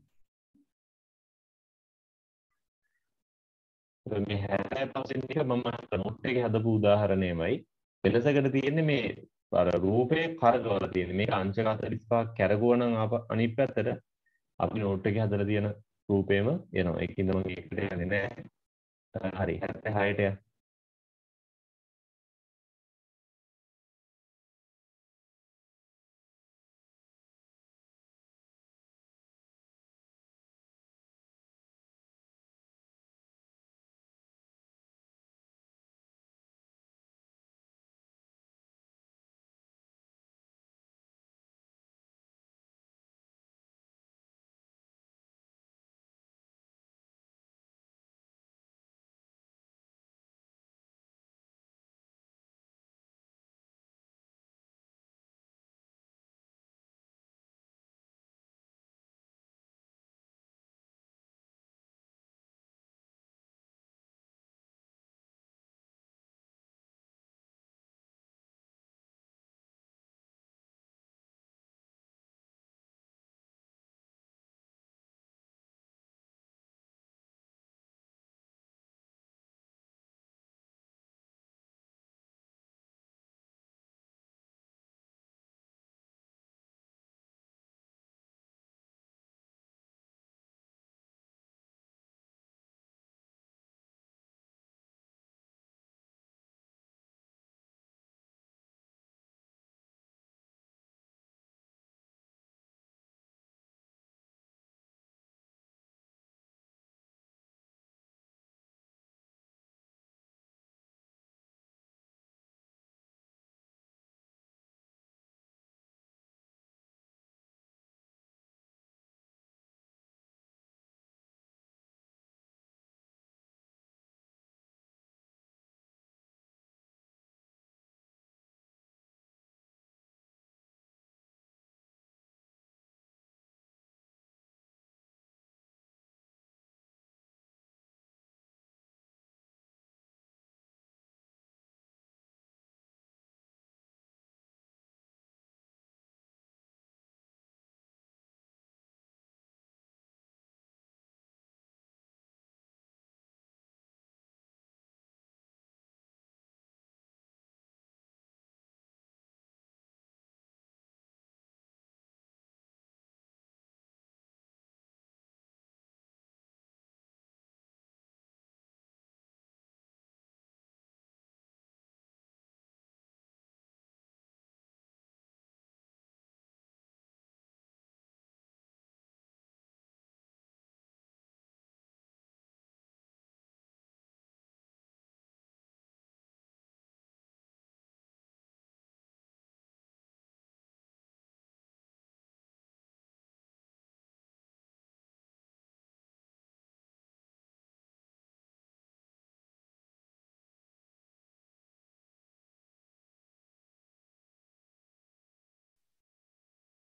මේ හැත්තෑ පර්සන්ට් එක මම නෝට් එකේ හදපු උදාහරණයමයි. වෙනසකට තියෙන්නේ මේ අර රූපේ කරකවලා තියෙන්නේ. මේක අංශක හතළිස් පහක් කැරකුවා නම් අනිත් පැත්තට අපි නෝට් එකේ හදලා තියෙන රූපේම එනවා. ඒකින්ද මම ඒකට යන්නේ නැහැ. හරි හැත්තෑ හයට යන්න.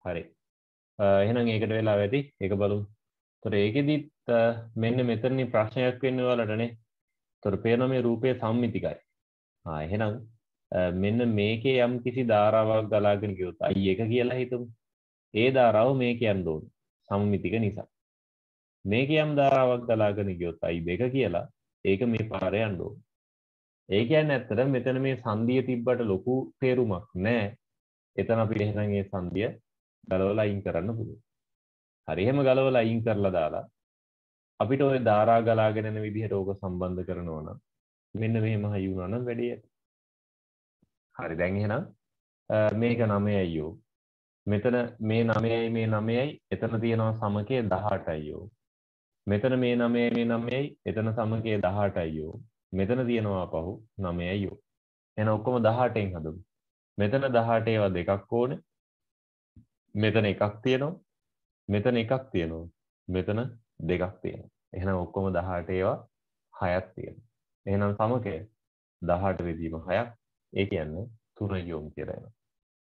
හරි. එහෙනම් ඒකට වෙලා වැඩි. ඒක බලමු. ඒතර ඒකෙදිත් මෙන්න මෙතනනි ප්‍රශ්නයක් වෙන්නේ ඔයාලටනේ. ඒතර පේනවා මේ රූපය සම්මිතිකයි. ආ එහෙනම් මෙන්න මේකේ යම් කිසි ධාරාවක් ගලාගෙන ගියොත් I එක කියලා හිතමු. ඒ ධාරාව මේක යන්න ඕන. සම්මිතික නිසා. මේක යම් ධාරාවක් ගලාගෙන ගියොත් I දෙක කියලා ඒක මේ පාරේ යන්න ඕන. ඒ කියන්නේ ඇත්තට මෙතන මේ සංදිය තිබ්බට ලොකු තේරුමක් නැහැ. එතන අපිට එහෙනම් ඒ සංදිය ගලවලා අයින් කරන්න පුළුවන්. හරි එහෙම ගලවලා අයින් කරලා දාලා අපිට ওই ධාරා ගලාගෙන යන විදිහට ඕක සම්බන්ධ කරනවා නම් මෙන්න මෙහෙම හයි වුණා නම් වැඩි ඇති. හරි දැන් එහෙනම් මේක නවයයි යෝ. මෙතන මේ නවයයි මේ නවයයි එතන තියෙනවා සමකය දහඅටයි යෝ. මෙතන මේ නවයයි මේ නවයයි එතන සමකය දහඅටයි යෝ. මෙතන තියෙනවා පහු නවයයි යෝ. එහෙනම් ඔක්කොම දහඅටෙන් හදමු. මෙතන දහඅට ඒවා දෙකක් ඕනේ. මෙතන එකක් තියෙනවා. මෙතන එකක් තියෙනවා. මෙතන දෙකක් තියෙනවා. එහෙනම් ඔක්කොම දහඅට ඒවා හයක් තියෙනවා. එහෙනම් සමකය දහඅට බෙදීම හයක්. ඒ කියන්නේ තුන යොමු කියලා එනවා.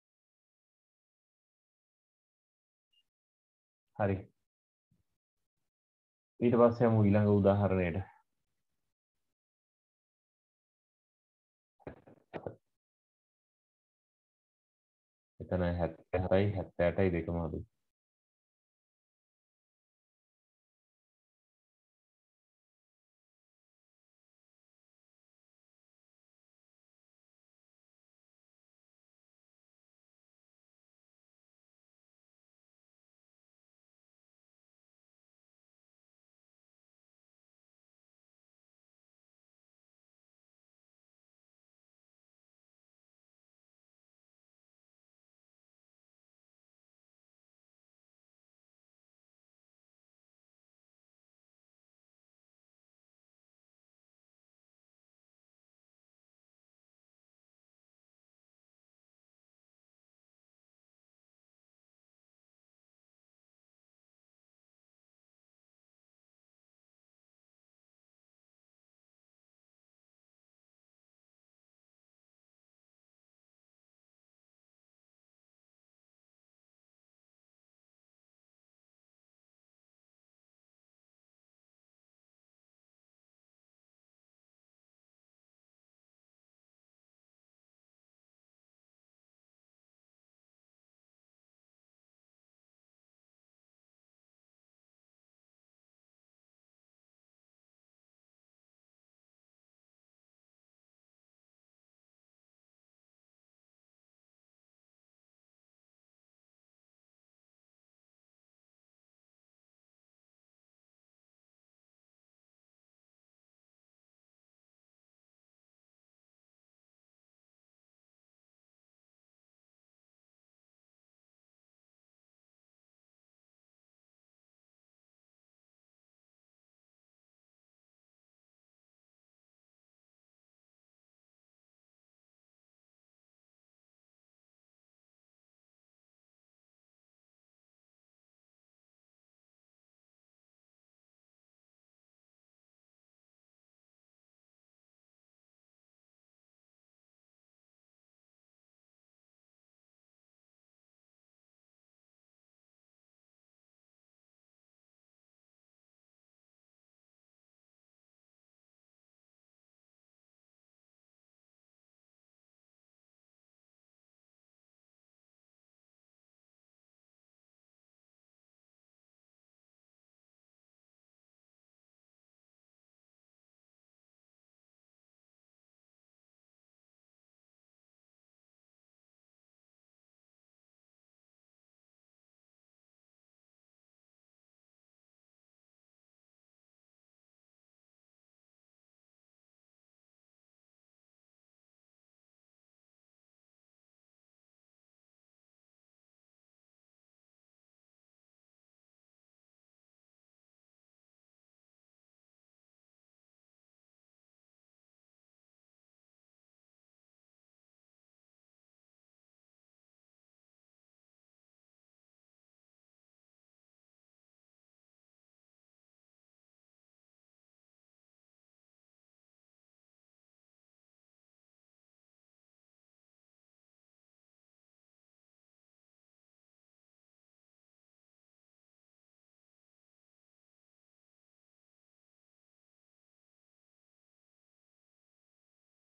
හරි. ඊට පස්සේ යමු ඊළඟ උදාහරණයට. එතන හැත්තෑ හතරයි හැත්තෑ අටයි දෙකම හදමු.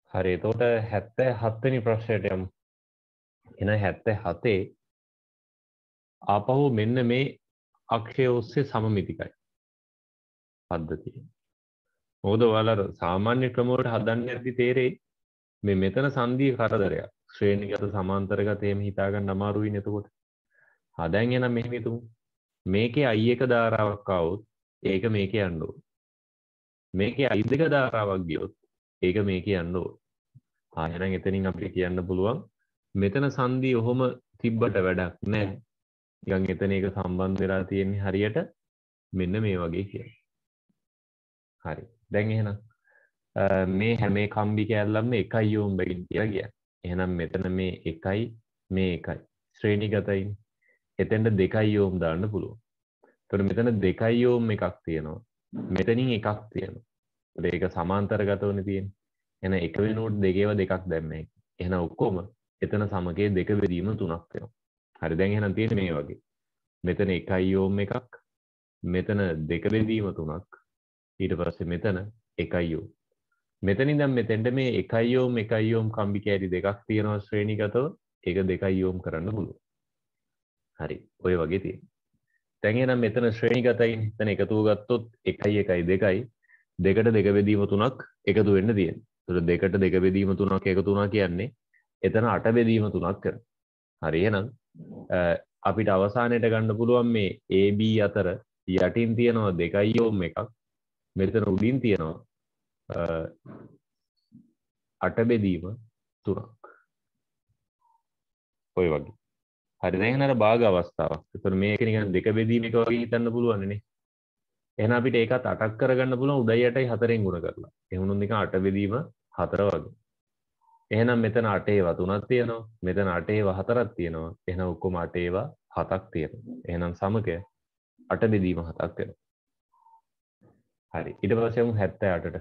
හරි එතකොට හැත්තෑ හත් වෙනි ප්‍රශ්නයට යමු. එහෙනම් හැත්තෑ හතේ ආපහු මෙන්න මේ අක්ෂය ඔස්සේ සමමිතිකයි පද්ධතිය. මොකද ඔයාලා සාමාන්‍ය ක්‍රම වලට හදන්න යද්දි තේරෙයි මේ මෙතන සංධිය කරදරයක්. ශ්‍රේණිගත සමාන්තරගත එහෙම හිතා ගන්න අමාරුයිනේ එතකොට. හා දැන් එනම් මෙහෙම හිතමු. මේකේ i එක ධාරාවක් ආවොත් ඒක මේකේ යන්න ඕන. මේකේ i දෙක ධාරාවක් ගියොත් ඒක මේකේ යන්න ඕන. හා එහෙනම් එතනින් අපිට කියන්න පුළුවන් මෙතන සංධිය ඔහොම තිබ්බට වැඩක් නැහැ. නිකන් එතන ඒක සම්බන්ධ වෙලා තියෙන්නේ හරියට මෙන්න මේ වගේ කියලා. හරි. දැන් එහෙනම් මේ හැම කම්බි කෑල්ලක්ම එකයි ඕම් බැගින් කියලා කියන්නේ. එහෙනම් මෙතන මේ එකයි මේ එකයි ශ්‍රේණිගතයි. එතෙන්ට දෙකයි ඕම් දාන්න පුළුවන්. එතකොට මෙතන දෙකයි ඕම් එකක් තියෙනවා. මෙතනින් එකක් තියෙනවා. ඒක සමාන්තරගතවනේ තියෙන්නේ. එහෙනම් එක වෙනුවට දෙකේව දෙකක් දැම්මේ. එහෙනම් ඔක්කොම එතන සමගයේ දෙක බෙදීම තුනක් වෙනවා. හරි දැන් එහෙනම් තියෙන්නේ මේ වගේ. මෙතන එකයි ඕම් එකක්. මෙතන දෙක බෙදීම තුනක්. ඊට පස්සේ මෙතන එකයි ඕම්. මෙතනින් දැන් මෙතෙන්ට මේ එකයි ඕම් එකයි ඕම් කම්බි කෑලි දෙකක් තියෙනවා ශ්‍රේණිගතව. ඒක දෙකයි ඕම් කරන්න පුළුවන්. හරි. ඔය වගේ තියෙනවා. දැන් එහෙනම් මෙතන ශ්‍රේණිගතයි. මෙතන එකතුව ගත්තොත් එකයි එකයි දෙකයි. දෙකට දෙක බෙදීම තුනක් එකතු වෙන්න තියෙනවා. ඒතර දෙකට දෙක බෙදීම තුනක් එකතු වුණා කියන්නේ එතන අට බෙදීම තුනක් කරනවා. හරි එහෙනම් අපිට අවසානයේට ගන්න පුළුවන් මේ A B අතර යටින් තියෙනවා දෙකයි ඕම් එකක්. මෙතන උඩින් තියෙනවා අට බෙදීම තුනක්. ඔය වගේ. හරි දැන් අර භාග අවස්ථාවක්. ඒතර මේක නිකන් දෙක බෙදීම එක වගේ හිතන්න පුළුවන් නේ. එහෙනම් අපිට ඒකත් අටක් කරගන්න පුළුවන් උඩයි යටයි හතරෙන් ගුණ කරලා. ඒ වුණොත් නිකන් අට බෙදීම හතර වගේ. එහෙනම් මෙතන අට ඒවා තුනක් තියෙනවා. මෙතන අට ඒවා හතරක් තියෙනවා. එහෙනම් ඔක්කොම අට ඒවා හතක් තියෙනවා. එහෙනම් සමකය අට බෙදීම හතක් වෙනවා. හරි. ඊට පස්සේ යමු හැත්තෑ අටට.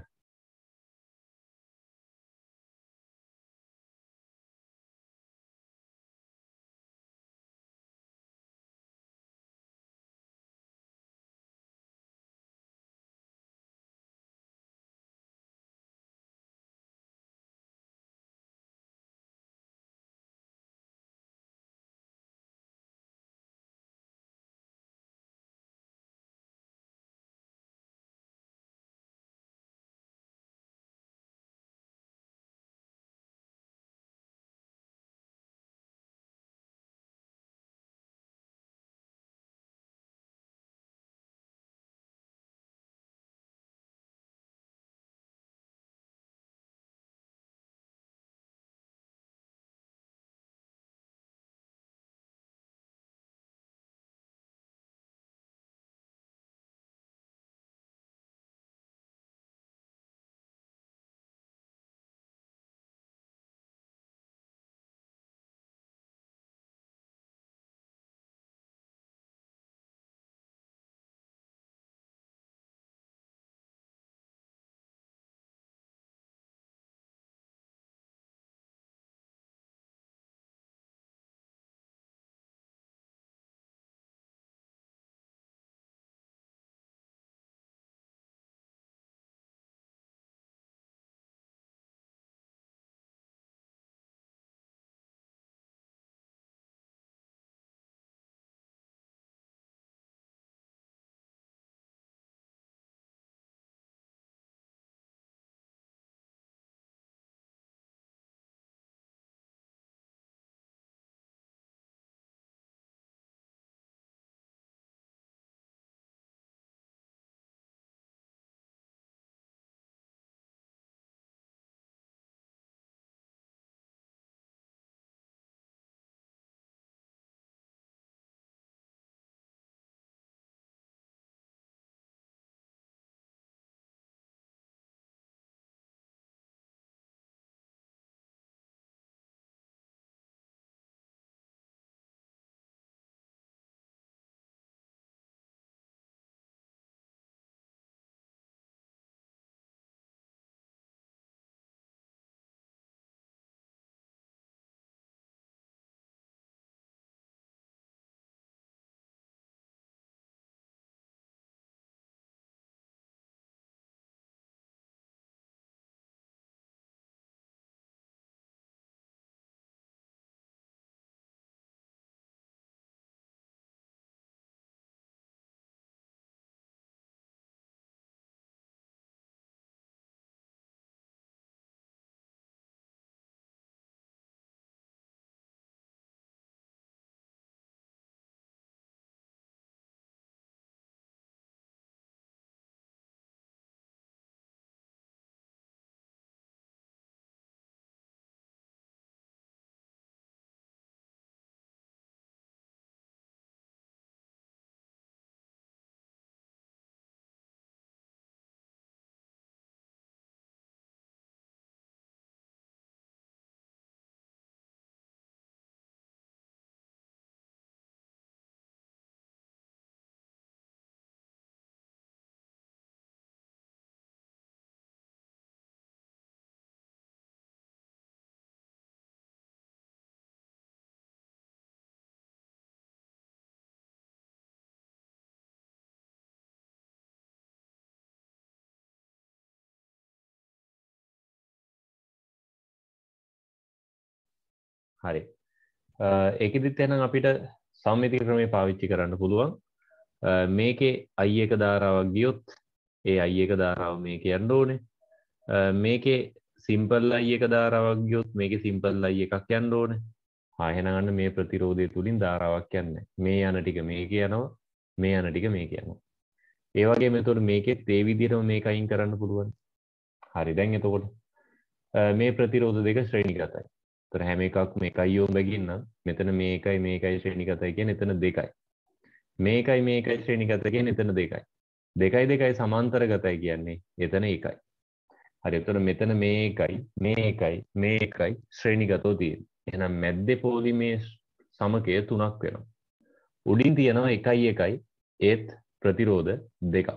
හරි. ඒකෙදිත් එහෙනම් අපිට සමමිතික ක්‍රමය පාවිච්චි කරන්න පුළුවන්. මේකේ i එක ධාරාවක් ගියොත් ඒ i එක ධාරාව මේකේ යන්න ඕනේ. මේකේ සිම්පල් i එක ධාරාවක් ගියොත් මේකේ සිම්පල් i එකක් යන්න ඕනේ. හා එහෙනම් අන්න මේ ප්‍රතිරෝධය තුලින් ධාරාවක් යන්නේ. මේ යන ටික මේකේ යනවා. මේ යන ටික මේකේ යනවා. ඒ වගේම එතකොට මේකෙත් ඒ විදිහටම මේක අයින් කරන්න පුළුවන්. හරි දැන් එතකොට මේ ප්‍රතිරෝධ දෙක ශ්‍රේණිගතයි. ඒතර හැම එකක්ම එකයි ඕම් බැගින් නම් මෙතන මේකයි මේකයි ශ්‍රේණිගතයි කියන්නේ එතන දෙකයි. මේකයි මේකයි ශ්‍රේණිගත කියන්නේ එතන දෙකයි. දෙකයි දෙකයි සමාන්තරගතයි කියන්නේ එතන එකයි. හරි එතකොට මෙතන මේකයි මේකයි මේකයි ශ්‍රේණිගතව තියෙන්නේ. එහෙනම් මැද්දේ පොලිමේ සමකය තුනක් වෙනවා. උඩින් තියෙනවා එකයි එකයි ඒත් ප්‍රතිරෝධ දෙකක්.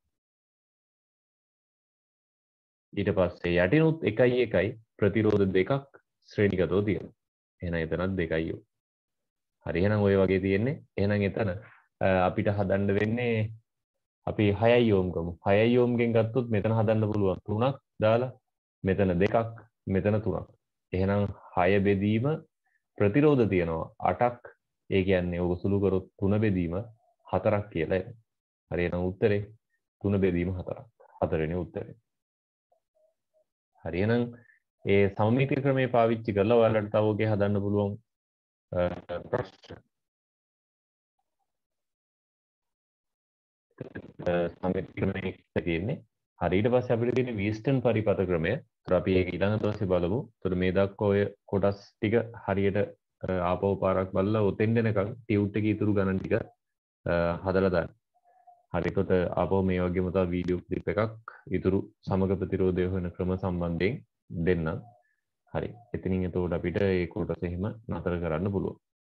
ඊට පස්සේ යටිනුත් එකයි එකයි ප්‍රතිරෝධ දෙකක් ශ්‍රේණිගතව තියෙනවා. එහෙනම් එතනත් දෙකයි යෝ. හරි එහෙනම් ওই වගේ තියෙන්නේ. එහෙනම් එතන අපිට හදන්න වෙන්නේ අපි හයයි ඕම් ගමු. හයයි ඕම්ගෙන් ගත්තොත් මෙතන හදන්න පුළුවන් තුනක් දාලා මෙතන දෙකක් මෙතන තුනක්. එහෙනම් හය බෙදීම ප්‍රතිරෝධ තියෙනවා අටක්. ඒ කියන්නේ ඔක සුළු කරොත් තුන බෙදීම හතරක් කියලා එනවා. හරි එහෙනම් උත්තරේ තුන බෙදීම හතරක්. හතරවෙනි උත්තරේ. හරි එහෙනම් ඒ සමමිතික ක්‍රමය පාවිච්චි කරලා ඔයාලට තව ඔකේ හදන්න පුළුවන් ප්‍රශ්න. සමමිතික ක්‍රමයේ තියෙන්නේ. හරි ඊට පස්සේ අපිට තියෙන වීස්ටන් පරිපත ක්‍රමය. ඒතර අපි ඒක ඊළඟ දවසේ බලමු. ඒතර මේ දක්වා ඔය කොටස් ටික හරියට ආපහු පාරක් බලලා ඔතෙන් දෙනකන් ටියුට් එකේ ඉතුරු ගණන් ටික හදලා දාන්න. හරි එතකොට ආපහු මේ වගේම තව වීඩියෝ ක්ලිප් එකක් ඉතුරු සමග ප්‍රතිරෝධය හොයන ක්‍රම සම්බන්ධයෙන් දෙන්නම්. හරි. එතනින් එතකොට අපිට ඒ කොටස එහෙම නතර කරන්න පුළුවන්.